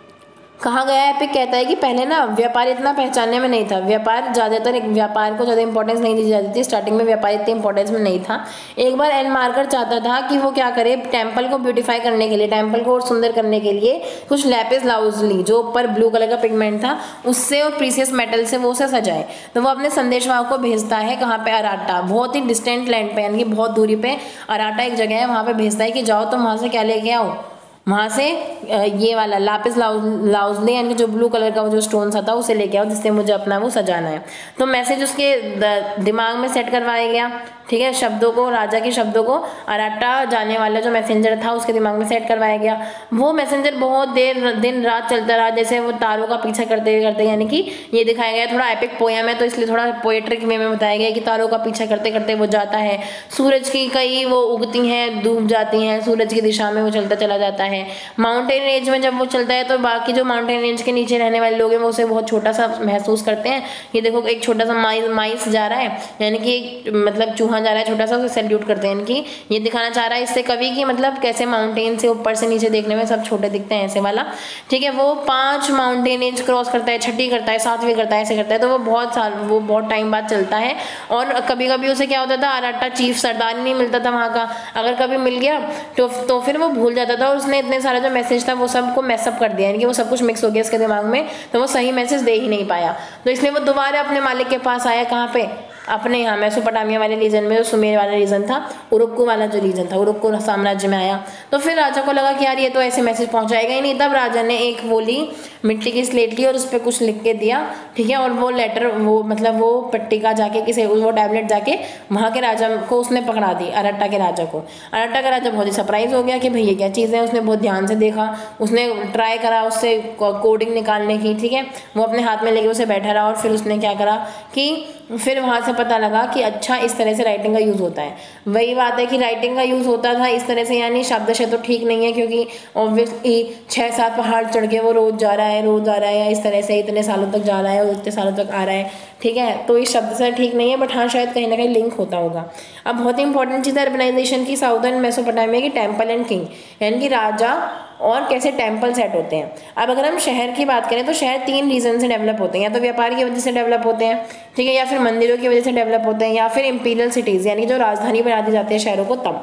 Speaker 1: कहा गया है, एपिक कहता है कि पहले ना व्यापार इतना पहचानने में नहीं था, व्यापार ज़्यादातर एक व्यापार को ज़्यादा इंपॉर्टेंस नहीं दी जाती थी, स्टार्टिंग में व्यापार इतनी इंपॉर्टेंस में नहीं था। एक बार एन मार्कर चाहता था कि वो क्या करे, टेम्पल को ब्यूटीफाई करने के लिए, टेम्पल को और सुंदर करने के लिए कुछ लैपिस लाउजली, जो ऊपर ब्लू कलर का पिगमेंट था, उससे और प्रीसियस मेटल से वो उसे सजाए। तो वो अपने संदेशवाहक को भेजता है कहाँ पे, अराटा, बहुत ही डिस्टेंट लैंड पे, यानी कि बहुत दूरी पे अराटा एक जगह है, वहाँ पे भेजता है कि जाओ तुम वहाँ से क्या लेके आओ, वहाँ से ये वाला लापिस लाउजली यानी कि जो ब्लू कलर का वो जो स्टोन सा था उसे लेके आओ, जिससे मुझे अपना वो सजाना है। तो मैसेज उसके दिमाग में सेट करवाया गया, ठीक है, शब्दों को, राजा के शब्दों को अराटा जाने वाला जो मैसेंजर था उसके दिमाग में सेट करवाया गया। वो मैसेंजर बहुत देर दिन रात चलता रहा, जैसे वो तारों का पीछा करते हुए करते, यानी कि ये दिखाया गया, थोड़ा एपिक पोयम है तो इसलिए थोड़ा पोएट्रिक वे में बताया गया कि तारों का पीछा करते करते वो जाता है, सूरज की कई वो उगती हैं, डूब जाती हैं, सूरज की दिशा में वो चलता चला जाता है। माउंटेन रेंज में जब वो चलता है तो बाकी जो माउंटेन रेंज के नीचे रहने वाले लोग हैं वो उसे बहुत छोटा सा महसूस करते हैं। ये देखो एक छोटा सा माइस माइस जा रहा है, यानी कि एक मतलब चूहा जा रहा है छोटा सा, उसे सैल्यूट करते हैं, यानी कि ये दिखाना चाह रहा है इससे कवि की मतलब कैसे माउंटेन से ऊपर से नीचे देखने में सब छोटे दिखते हैं, ऐसे वाला, ठीक है। वो पांच माउंटेन रेंज क्रॉस करता है, छठी करता है, सातवीं करता है, ऐसे करता है, तो वो बहुत साल वो बहुत टाइम बाद चलता है। और कभी कभी उसे क्या होता था, अराटा चीफ सरदार नहीं मिलता था वहाँ का, अगर कभी मिल गया तो तो फिर वो भूल जाता था और उसने इतने सारा जो मैसेज था वो सबको मैसअप कर दिया, यानी कि वो सब कुछ मिक्स हो गया इसके दिमाग में, तो वो सही मैसेज दे ही नहीं पाया। तो इसलिए वो दोबारा अपने मालिक के पास आया, कहाँ पे, अपने यहाँ मेसोपोटामिया वाले रीजन में, जो सुमेर वाला रीजन था, उरुक्कू वाला जो रीजन था, उरुक्कू साम्राज्य में आया। तो फिर राजा को लगा कि यार ये तो ऐसे मैसेज पहुंचाएगा ही नहीं। तब राजा ने एक वो ली, मिट्टी की स्लेट ली और उस पर कुछ लिख के दिया, ठीक है। और वो लेटर वो मतलब वो पट्टिका जाके किसी वो टैबलेट जाके वहाँ के राजा को उसने पकड़ा दी, अराटा के राजा को। अराटा का राजा बहुत ही सरप्राइज हो गया कि भाई ये क्या चीज़ है। उसने बहुत ध्यान से देखा, उसने ट्राई करा उससे कोडिंग निकालने की, ठीक है। वो अपने हाथ में लेके उसे बैठा रहा और फिर उसने क्या करा कि फिर वहाँ से पता लगा कि अच्छा इस तरह से राइटिंग का यूज़ होता है। वही बात है कि राइटिंग का यूज़ होता था इस तरह से, यानी शब्दशः तो ठीक नहीं है, क्योंकि ऑब्वियसली छः सात पहाड़ चढ़ के वो रोज़ जा रहा है रोज़ आ रहा है या इस तरह से इतने सालों तक जा रहा है और इतने सालों तक आ रहा है, ठीक है। तो इस शब्द से ठीक नहीं है, बट हाँ शायद कहीं ना कहीं लिंक होता होगा। अब बहुत ही इंपॉर्टेंट चीज़ है अर्बनाइजेशन की, साउदर्न मेसोपोटामिया की टेम्पल एंड किंग, यानी कि राजा और कैसे टेम्पल सेट होते हैं। अब अगर हम शहर की बात करें तो शहर तीन रीजन से डेवलप होते हैं, या तो व्यापार की वजह से डेवलप होते हैं, ठीक है, या फिर मंदिरों की वजह से डेवलप होते हैं, या फिर इंपीरियल सिटीज़ यानी जो राजधानी बना दी जाती है शहरों को, तब।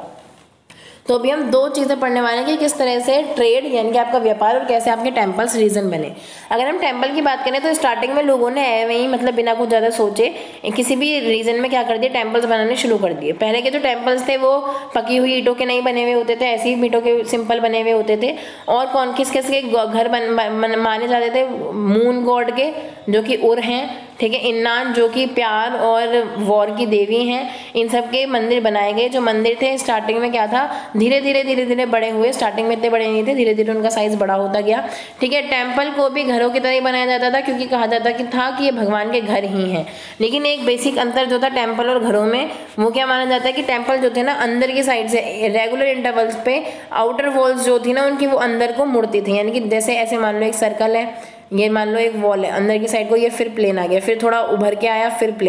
Speaker 1: तो अभी हम दो चीज़ें पढ़ने वाले हैं कि किस तरह से ट्रेड यानी कि आपका व्यापार और कैसे आपके टेम्पल्स रीजन बने। अगर हम टेम्पल की बात करें तो स्टार्टिंग में लोगों ने वहीं मतलब बिना कुछ ज़्यादा सोचे किसी भी रीजन में क्या कर दिए, टेम्पल्स बनाने शुरू कर दिए। पहले के जो टेम्पल्स थे वो पकी हुई ईंटों के नहीं बने हुए होते थे, ऐसे ही ईंटों के सिंपल बने हुए होते थे। और कौन किस किस के घर बन, बन माने जाते थे, मून गॉड के जो कि उर हैं, ठीक है, इन्नान जो कि प्यार और वॉर की देवी हैं, इन सब के मंदिर बनाए गए। जो मंदिर थे स्टार्टिंग में क्या था, धीरे धीरे धीरे धीरे बड़े हुए, स्टार्टिंग में इतने बड़े नहीं थे, धीरे धीरे उनका साइज बड़ा होता गया, ठीक है। टेम्पल को भी घरों की तरह ही बनाया जाता था, क्योंकि कहा जाता कि था कि ये भगवान के घर ही हैं। लेकिन एक बेसिक अंतर जो था टेम्पल और घरों में, वो क्या माना जाता है कि टेम्पल जो थे ना अंदर की साइड से रेगुलर इंटरवल्स पे आउटर वॉल्स जो थी ना उनकी वो अंदर को मुड़ती थी, यानी कि जैसे ऐसे मान लो एक सर्कल है, ये मान लो एक वॉल है, अंदर की साइड को ये फिर प्लेन आ गया, फिर थोड़ा उभर के आया, फिर प्लेन,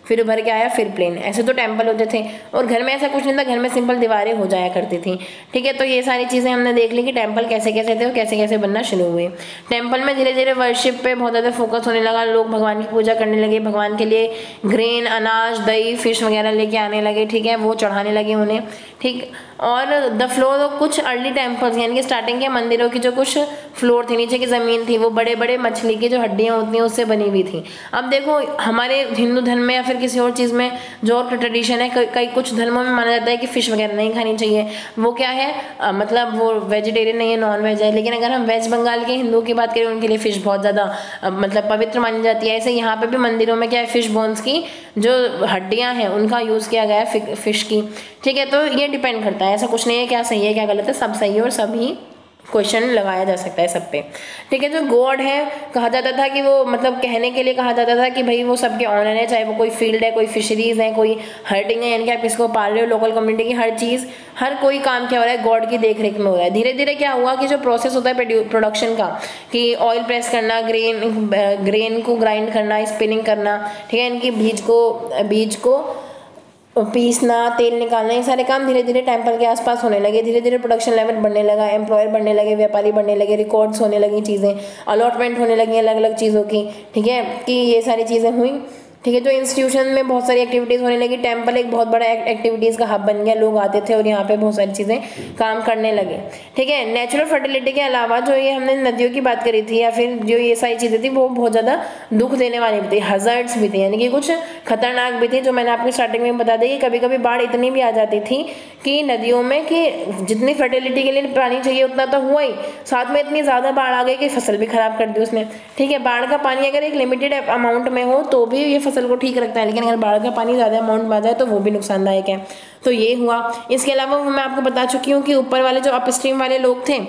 Speaker 1: फिर उभर के आया फिर प्लेन। ऐसे तो टेम्पल होते थे, और घर में ऐसा कुछ नहीं था, घर में सिंपल दीवारें हो जाया करती थी। ठीक है, तो ये सारी चीज़ें हमने देख ली कि टेम्पल कैसे कैसे थे और कैसे कैसे बनना शुरू हुए। टेम्पल में धीरे धीरे वर्शिप पे बहुत ज़्यादा फोकस होने लगा, लोग भगवान की पूजा करने लगे, भगवान के लिए ग्रेन, अनाज, दही, फिश वगैरह लेके आने लगे। ठीक है, वो चढ़ाने लगे उन्हें। ठीक, और द फ्लोर ऑफ कुछ अर्ली टेम्पल्स, यानी कि स्टार्टिंग के मंदिरों की जो कुछ फ्लोर थी, नीचे की ज़मीन थी, वो बड़े बड़े मछली की जो हड्डियाँ होती हैं उससे बनी हुई थी। अब देखो हमारे हिंदू धर्म में या फिर किसी और चीज़ में जो और ट्रेडिशन है, कई कुछ धर्मों में माना जाता है कि फ़िश वगैरह नहीं खानी चाहिए। वो क्या है, आ, मतलब वो वेजिटेरियन नहीं है, नॉन वेज है। लेकिन अगर हम वेस्ट बंगाल के हिंदुओं की बात करें, उनके लिए फ़िश बहुत ज़्यादा मतलब पवित्र मानी जाती है। ऐसे यहाँ पे भी मंदिरों में क्या है, फ़िश बोन्स की जो हड्डियाँ हैं उनका यूज़ किया गया है, फ़िश की। ठीक है, तो ये डिपेंड करता है, ऐसा कुछ नहीं है क्या सही है क्या गलत है, सब सही है और सभी क्वेश्चन लगाया जा सकता है सब पे। ठीक है, जो गॉड है, कहा जाता था कि वो मतलब कहने के लिए कहा जाता था कि भाई वो सबके ऑनर है, चाहे वो कोई फील्ड है, कोई फिशरीज है, कोई हर्टिंग है, यानी कि आप किसको पाल रहे हो, लोकल कम्युनिटी की हर चीज़, हर कोई काम क्या हो रहा है, गॉड की देख रेख में हो रहा है। धीरे धीरे क्या हुआ कि जो प्रोसेस होता है प्रोडक्शन का, कि ऑयल प्रेस करना, ग्रेन ग्रेन को ग्राइंड करना, स्पिनिंग करना, ठीक है, इनकी बीज को बीज को पीसना, तेल निकालना, ये सारे काम धीरे धीरे टेम्पल के आसपास होने लगे। धीरे धीरे प्रोडक्शन लेवल बढ़ने लगा, एम्प्लॉयर बढ़ने लगे, व्यापारी बढ़ने लगे, रिकॉर्ड्स होने लगी, चीज़ें अलॉटमेंट होने लगी अलग अलग चीज़ों की। ठीक है, कि ये सारी चीज़ें हुई। ठीक है, जो इंस्टीट्यूशन में बहुत सारी एक्टिविटीज़ होने लगी, टेम्पल एक बहुत बड़ा एक्टिविटीज़ का हब बन गया, लोग आते थे और यहाँ पे बहुत सारी चीज़ें काम करने लगे। ठीक है, नेचुरल फर्टिलिटी के अलावा जो ये हमने नदियों की बात करी थी या फिर जो ये सारी चीज़ें थी, वो बहुत ज़्यादा दुख देने वाली भी थी, हज़ार्ड्स भी थे, यानी कि कुछ खतरनाक भी थी, जो मैंने आपको स्टार्टिंग में बता दी कि कभी कभी बाढ़ इतनी भी आ जाती थी कि नदियों में कि जितनी फर्टिलिटी के लिए पानी चाहिए उतना तो हुआ ही, साथ में इतनी ज़्यादा बाढ़ आ गई कि फसल भी खराब कर दी उसने। ठीक है, बाढ़ का पानी अगर एक लिमिटेड अमाउंट में हो तो भी ये फसल को ठीक रखता है, लेकिन अगर बाढ़ का पानी ज़्यादा अमाउंट में आ जाए तो वो भी नुकसानदायक है। तो ये हुआ। इसके अलावा मैं आपको बता चुकी हूँ कि ऊपर वाले जो अपस्ट्रीम वाले लोग थे,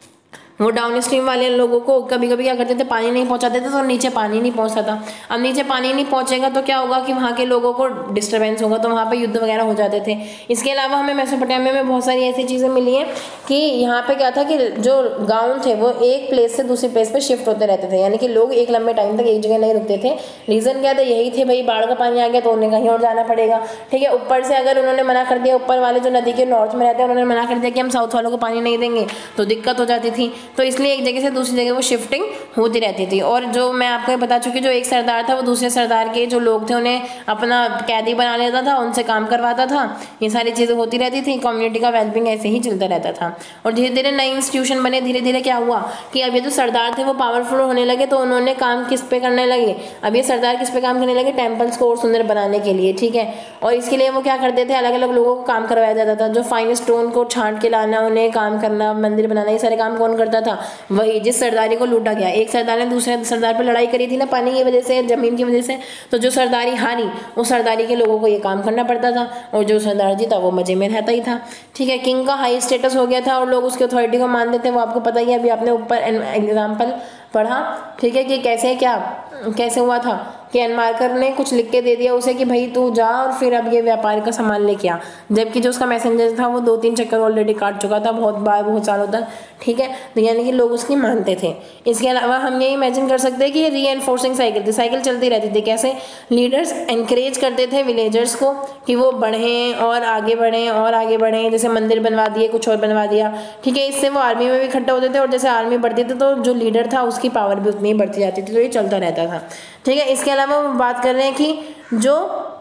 Speaker 1: वो डाउन स्ट्रीम वाले लोगों को कभी कभी क्या करते थे, पानी नहीं पहुंचाते थे, तो नीचे पानी नहीं पहुंचता था। अब नीचे पानी नहीं पहुंचेगा तो क्या होगा कि वहाँ के लोगों को डिस्टर्बेंस होगा, तो वहाँ पे युद्ध वगैरह हो जाते थे। इसके अलावा हमें मेसोपोटामिया में बहुत सारी ऐसी चीज़ें मिली हैं कि यहाँ पे क्या था कि जो गाँव थे वो एक प्लेस से दूसरी प्लेस पर शिफ्ट होते रहते थे, यानी कि लोग एक लंबे टाइम तक एक जगह नहीं रुकते थे। रीज़न क्या था, यही थे भाई बाढ़ का पानी आ गया तो उन्हें कहीं और जाना पड़ेगा। ठीक है, ऊपर से अगर उन्होंने मना कर दिया, ऊपर वाले जो नदी के नॉर्थ में रहते हैं उन्होंने मना कर दिया कि हम साउथ वालों को पानी नहीं देंगे, तो दिक्कत हो जाती थी। तो इसलिए एक जगह से दूसरी जगह वो शिफ्टिंग होती रहती थी। और जो मैं आपको बता चुकी, जो एक सरदार था वो दूसरे सरदार के जो लोग थे उन्हें अपना कैदी बना लेता था, उनसे काम करवाता था, ये सारी चीज़ें होती रहती थी। कम्युनिटी का वेलबिंग ऐसे ही चलता रहता था। और धीरे धीरे नए इंस्टीट्यूशन बने। धीरे धीरे क्या हुआ कि अब ये जो सरदार थे वो पावरफुल होने लगे, तो उन्होंने काम किस पे करने लगे, अब ये सरदार किस पे काम करने लगे, टेम्पल्स को और सुंदर बनाने के लिए। ठीक है, और इसके लिए वो क्या करते थे, अलग अलग लोगों को काम करवाया जाता था। जो फाइन स्टोन को छांट के लाना, उन्हें काम करना, मंदिर बनाना, ये सारे काम कौन करता था, वही जिस सरदारी को लूटा गया। एक सरदार ने दूसरे सरदार पर लड़ाई करी थी ना, पानी की वजह से, जमीन की वजह से, तो जो सरदारी हारी उस सरदारी के लोगों को ये काम करना पड़ता था, और जो सरदार जीता वो मजे में रहता ही था। ठीक है, किंग का हाई स्टेटस हो गया था और लोग उसकी अथॉरिटी को मानते थे, वो आपको पता ही है, अभी आपने ऊपर एग्जाम्पल पढ़ा। ठीक है, कि कैसे क्या कैसे हुआ था कि एनमार्कर ने कुछ लिख के दे दिया उसे कि भाई तू जा और फिर अब ये व्यापार का सामान लेके आ, जबकि जो उसका मैसेंजर था वो दो तीन चक्कर ऑलरेडी काट चुका था बहुत बार, बहुत सालों तक। ठीक है, तो यानी कि लोग उसकी मानते थे। इसके अलावा हम ये इमेजिन कर सकते हैं कि ये री एनफोर्सिंग साइकिल थी, साइकिल चलती रहती थी। कैसे लीडर्स एनकरेज करते थे विलेजर्स को कि वो बढ़ें और आगे बढ़ें और आगे बढ़ें, जैसे मंदिर बनवा दिए, कुछ और बनवा दिया। ठीक है, इससे वो आर्मी में भी इकट्ठा होते थे और जैसे आर्मी बढ़ती थी तो जो लीडर था उसकी पावर भी उतनी ही बढ़ती जाती थी, तो ये चलता रहता था। ठीक है, इसके अलावा हम बात कर रहे हैं कि जो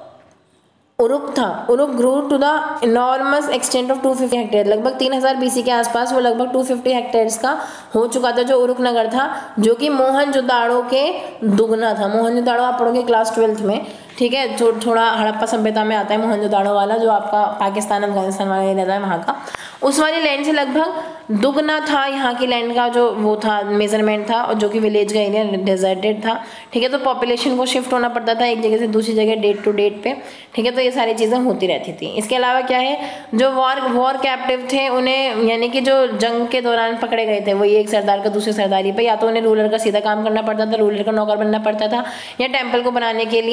Speaker 1: उरुक था, Uruk grew to the enormous extent of two fifty hectare, लगभग तीन हज़ार बीसी के आसपास वो लगभग दो सौ पचास हेक्टेयर्स का हो चुका था जो उरुक नगर था, जो कि मोहनजोदाड़ो के दुगना था। मोहनजोदाड़ो आप पढ़ोगे क्लास ट्वेल्थ में। ठीक है, थो, थोड़ा हड़प्पा सभ्यता में आता है मोहनजोदाड़ो वाला, जो आपका पाकिस्तान अफगानिस्तान वाला रहता है वहाँ का, उस वाली लैंड से लगभग दुगना था यहाँ की लैंड का जो वो था मेजरमेंट था, और जो कि विलेज का एरिया डेजर्टेड था। ठीक है, तो पॉपुलेशन को शिफ्ट होना पड़ता था एक जगह से दूसरी जगह डेट टू डेट पे। ठीक है, तो ये सारी चीज़ें होती रहती थी। इसके अलावा क्या है, जो वॉर वॉर कैप्टिव थे उन्हें, यानी कि जो जंग के दौरान पकड़े गए थे, वो एक सरदार का दूसरे सरदारी पे, या तो उन्हें रूलर का सीधा काम करना पड़ता था, रूलर का नौकर बनना पड़ता था, या टेम्पल को बनाने के लिए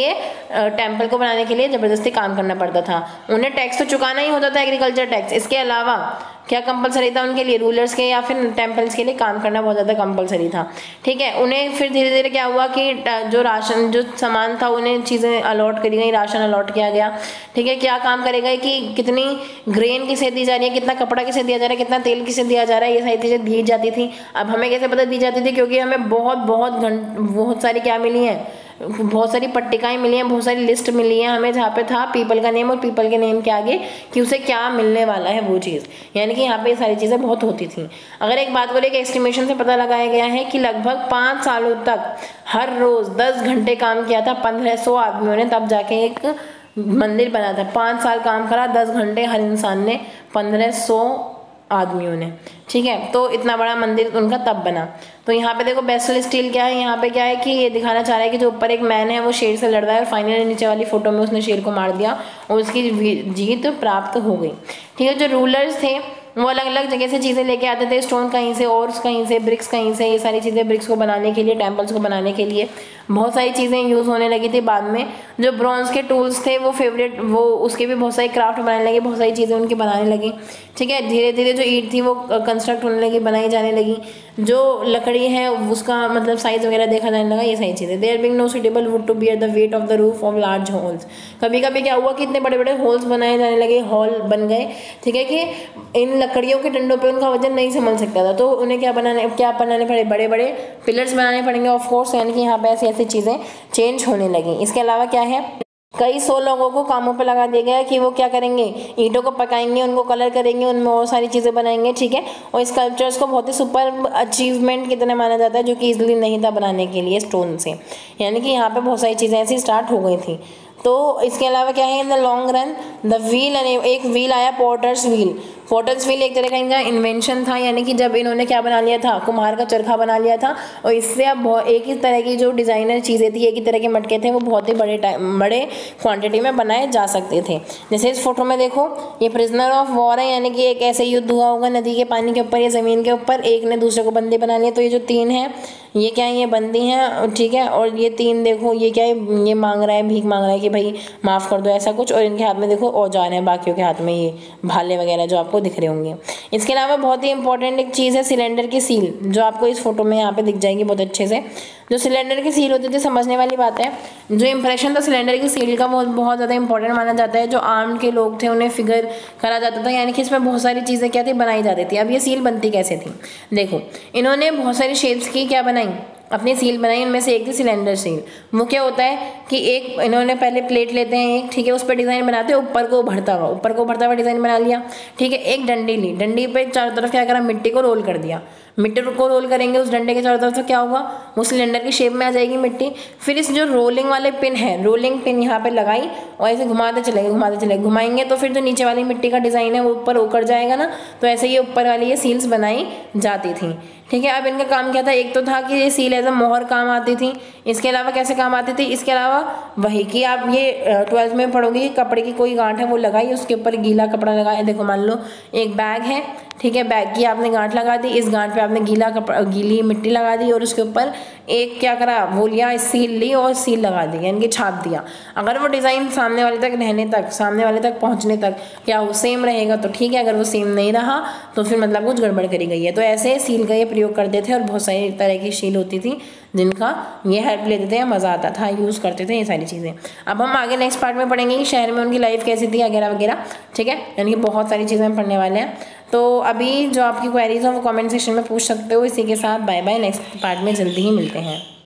Speaker 1: टेम्पल को बनाने के लिए ज़बरदस्ती काम करना पड़ता था। उन्हें टैक्स तो चुकाना ही होता था, एग्रीकल्चर टैक्स। इसके अलावा क्या कंपलसरी था उनके लिए? रूलर्स के या फिर टेम्पल्स के लिए काम करना बहुत ज़्यादा कंपलसरी था, ठीक है। उन्हें फिर धीरे धीरे क्या हुआ कि जो राशन, जो सामान था, उन्हें चीज़ें अलॉट करी गई, राशन अलॉट किया गया, ठीक है। क्या काम करेगा कि कितनी ग्रेन किसे दी जा रही है, कितना कपड़ा किसे दिया जा रहा है, कितना तेल किसे दिया जा रहा है, ये सारी चीज़ें दी जाती थी। अब हमें कैसे पता दी जाती थी? क्योंकि हमें बहुत बहुत घंट बहुत सारी क्या मिली हैं, बहुत सारी पट्टिकाएं मिली हैं, बहुत सारी लिस्ट मिली है हमें, जहाँ पे था पीपल का नेम और पीपल के नेम के आगे कि उसे क्या मिलने वाला है वो चीज़, यानी कि यहाँ पे ये सारी चीज़ें बहुत होती थी। अगर एक बात को लेकर एस्टिमेशन से पता लगाया गया है कि लगभग पाँच सालों तक हर रोज़ दस घंटे काम किया था पंद्रह सौ आदमियों ने, तब जाके एक मंदिर बना था। पाँच साल काम करा, दस घंटे हर इंसान ने, पंद्रह सौ आदमियों ने, ठीक है। तो इतना बड़ा मंदिर उनका तब बना। तो यहाँ पे देखो बेस्टल स्टील क्या है, यहाँ पे क्या है कि ये दिखाना चाह रहा है कि जो ऊपर एक मैन है वो शेर से लड़ रहा है और फाइनली नीचे वाली फोटो में उसने शेर को मार दिया और उसकी जीत प्राप्त हो गई, ठीक है। जो रूलर्स थे वो अलग अलग जगह से चीज़ें लेके आते थे, स्टोन कहीं से, ओर्स कहीं से, ब्रिक्स कहीं से, ये सारी चीज़ें ब्रिक्स को बनाने के लिए, टेम्पल्स को बनाने के लिए बहुत सारी चीज़ें यूज़ होने लगी थी। बाद में जो ब्रॉन्ज के टूल्स थे वो फेवरेट, वो उसके भी बहुत सारी क्राफ्ट बनाने लगे, बहुत सारी चीज़ें उनकी बनाने लगी, ठीक है। धीरे धीरे जो ईंट थी वो कंस्ट्रक्ट होने लगी, बनाई जाने लगी। जो लकड़ी है उसका मतलब साइज़ वगैरह देखा जाने लगा, ये सारी चीज़ें। There being no suitable wood to bear the weight of the roof of large halls. कभी कभी क्या हुआ कि इतने बड़े बड़े होल्स बनाए जाने लगे, हॉल बन गए, ठीक है, कि इन लकड़ियों के डंडों पे उनका वजन नहीं संभल सकता था, तो उन्हें क्या बनाने क्या बनाने पड़े? बड़े बड़े पिलर्स बनाने पड़ेंगे ऑफ कोर्स, यानी कि यहाँ पे ऐसी ऐसी चीज़ें चेंज होने लगी। इसके अलावा क्या है, कई सौ लोगों को कामों पे लगा दिया गया कि वो क्या करेंगे, ईंटों को पकाएंगे, उनको कलर करेंगे, उनमें और सारी चीज़ें बनाएंगे, ठीक है। और स्कल्पचर्स को बहुत ही सुपर अचीवमेंट की तरह माना जाता है, जो कि इजीली नहीं था बनाने के लिए स्टोन से, यानी कि यहाँ पे बहुत सारी चीज़ें ऐसी स्टार्ट हो गई थी। तो इसके अलावा क्या है, in the long run the wheel, एक व्हील आया, पॉटर्स व्हील। पॉटर्स व्हील एक तरह का इनका इन्वेंशन था, यानी कि जब इन्होंने क्या बना लिया था, कुम्हार का चरखा बना लिया था, और इससे अब एक ही तरह की जो डिज़ाइनर चीज़ें थी, एक ही तरह के मटके थे, वो बहुत ही बड़े टाइम बड़े क्वांटिटी में बनाए जा सकते थे। जैसे इस फोटो में देखो, ये प्रिजनर ऑफ वॉर है, यानी कि एक ऐसे युद्ध हुआ होगा नदी के पानी के ऊपर या ज़मीन के ऊपर, एक ने दूसरे को बंदी बना लिया। तो ये जो तीन है, ये क्या है, ये बंदी हैं, ठीक है। और ये तीन देखो, ये क्या है, ये मांग रहा है, भीख मांग रहा है कि भाई माफ़ कर दो, ऐसा कुछ। और इनके हाथ में देखो औजार हैं, बाकियों के हाथ में ये भाले वगैरह जो आपको दिख रहे होंगे। इसके अलावा बहुत ही इंपॉर्टेंट एक चीज़ है सिलेंडर की सील, जो आपको इस फोटो में यहाँ पे दिख जाएगी बहुत अच्छे से। जो सिलेंडर की सील होती थी, समझने वाली बात है, जो इंप्रेशन था सिलेंडर की सील का वो बहुत ज़्यादा इंपॉर्टेंट माना जाता है। जो आर्म्ड के लोग थे उन्हें फिगर करा जाता था, यानी कि इसमें बहुत सारी चीज़ें क्या थी, बनाई जाती थी। अब ये सील बनती कैसे थी, देखो, इन्होंने बहुत सारी शेप्स की क्या बनाई, अपनी सील बनाई। उनमें से एक थी सिलेंडर सील। वो क्या होता है कि एक इन्होंने पहले प्लेट लेते हैं एक, ठीक है, उस पर डिज़ाइन बनाते हैं, ऊपर को उभरता हुआ ऊपर को उभरता हुआ डिज़ाइन बना लिया, ठीक है। एक डंडी ली, डंडी पे चारों तरफ क्या करा, मिट्टी को रोल कर दिया। मिट्टी को रोल करेंगे उस डंडे के चारों तरफ, तो क्या होगा, वो सिलेंडर की शेप में आ जाएगी मिट्टी। फिर इस जो रोलिंग वाले पिन है, रोलिंग पिन यहाँ पे लगाई और ऐसे घुमाते चलेंगे घुमाते चलेंगे घुमाएंगे, तो फिर जो नीचे वाली मिट्टी का डिज़ाइन है वो ऊपर उकर जाएगा ना। तो ऐसे ये ऊपर वाली ये सील्स बनाई जाती थी, ठीक है। अब इनका काम क्या था, एक तो था कि ये सील एज अ मोहर काम आती थी। इसके अलावा कैसे काम आती थी, इसके अलावा वही कि आप ये ट्वेल्थ में पढ़ोगे कि कपड़े की कोई गांठ है वो लगाई, उसके ऊपर गीला कपड़ा लगाया। देखो मान लो एक बैग है, ठीक है, बैग की आपने गांठ लगा दी, इस गांठ पे आपने गीला कपड़ा गीली मिट्टी लगा दी और उसके ऊपर एक क्या करा, वो लिया सील ली और सील लगा दी, यानी कि छाप दिया। अगर वो डिज़ाइन सामने वाले तक रहने तक सामने वाले तक पहुंचने तक क्या वो सेम रहेगा तो ठीक है, अगर वो सेम नहीं रहा तो फिर मतलब कुछ गड़बड़ करी गई है। तो ऐसे सील का ये प्रयोग करते थे और बहुत सारी तरह की सील होती थी जिनका ये हेल्प लेते थे, मज़ा आता था, यूज़ करते थे ये सारी चीज़ें। अब हम आगे नेक्स्ट पार्ट में पढ़ेंगे कि शहर में उनकी लाइफ कैसी थी वगैरह वगैरह, ठीक है, यानी कि बहुत सारी चीज़ें हम पढ़ने वाले हैं। तो अभी जो आपकी क्वेरीज हैं वो कमेंट सेक्शन में पूछ सकते हो। इसी के साथ बाय बाय, नेक्स्ट पार्ट में जल्दी ही मिलते हैं।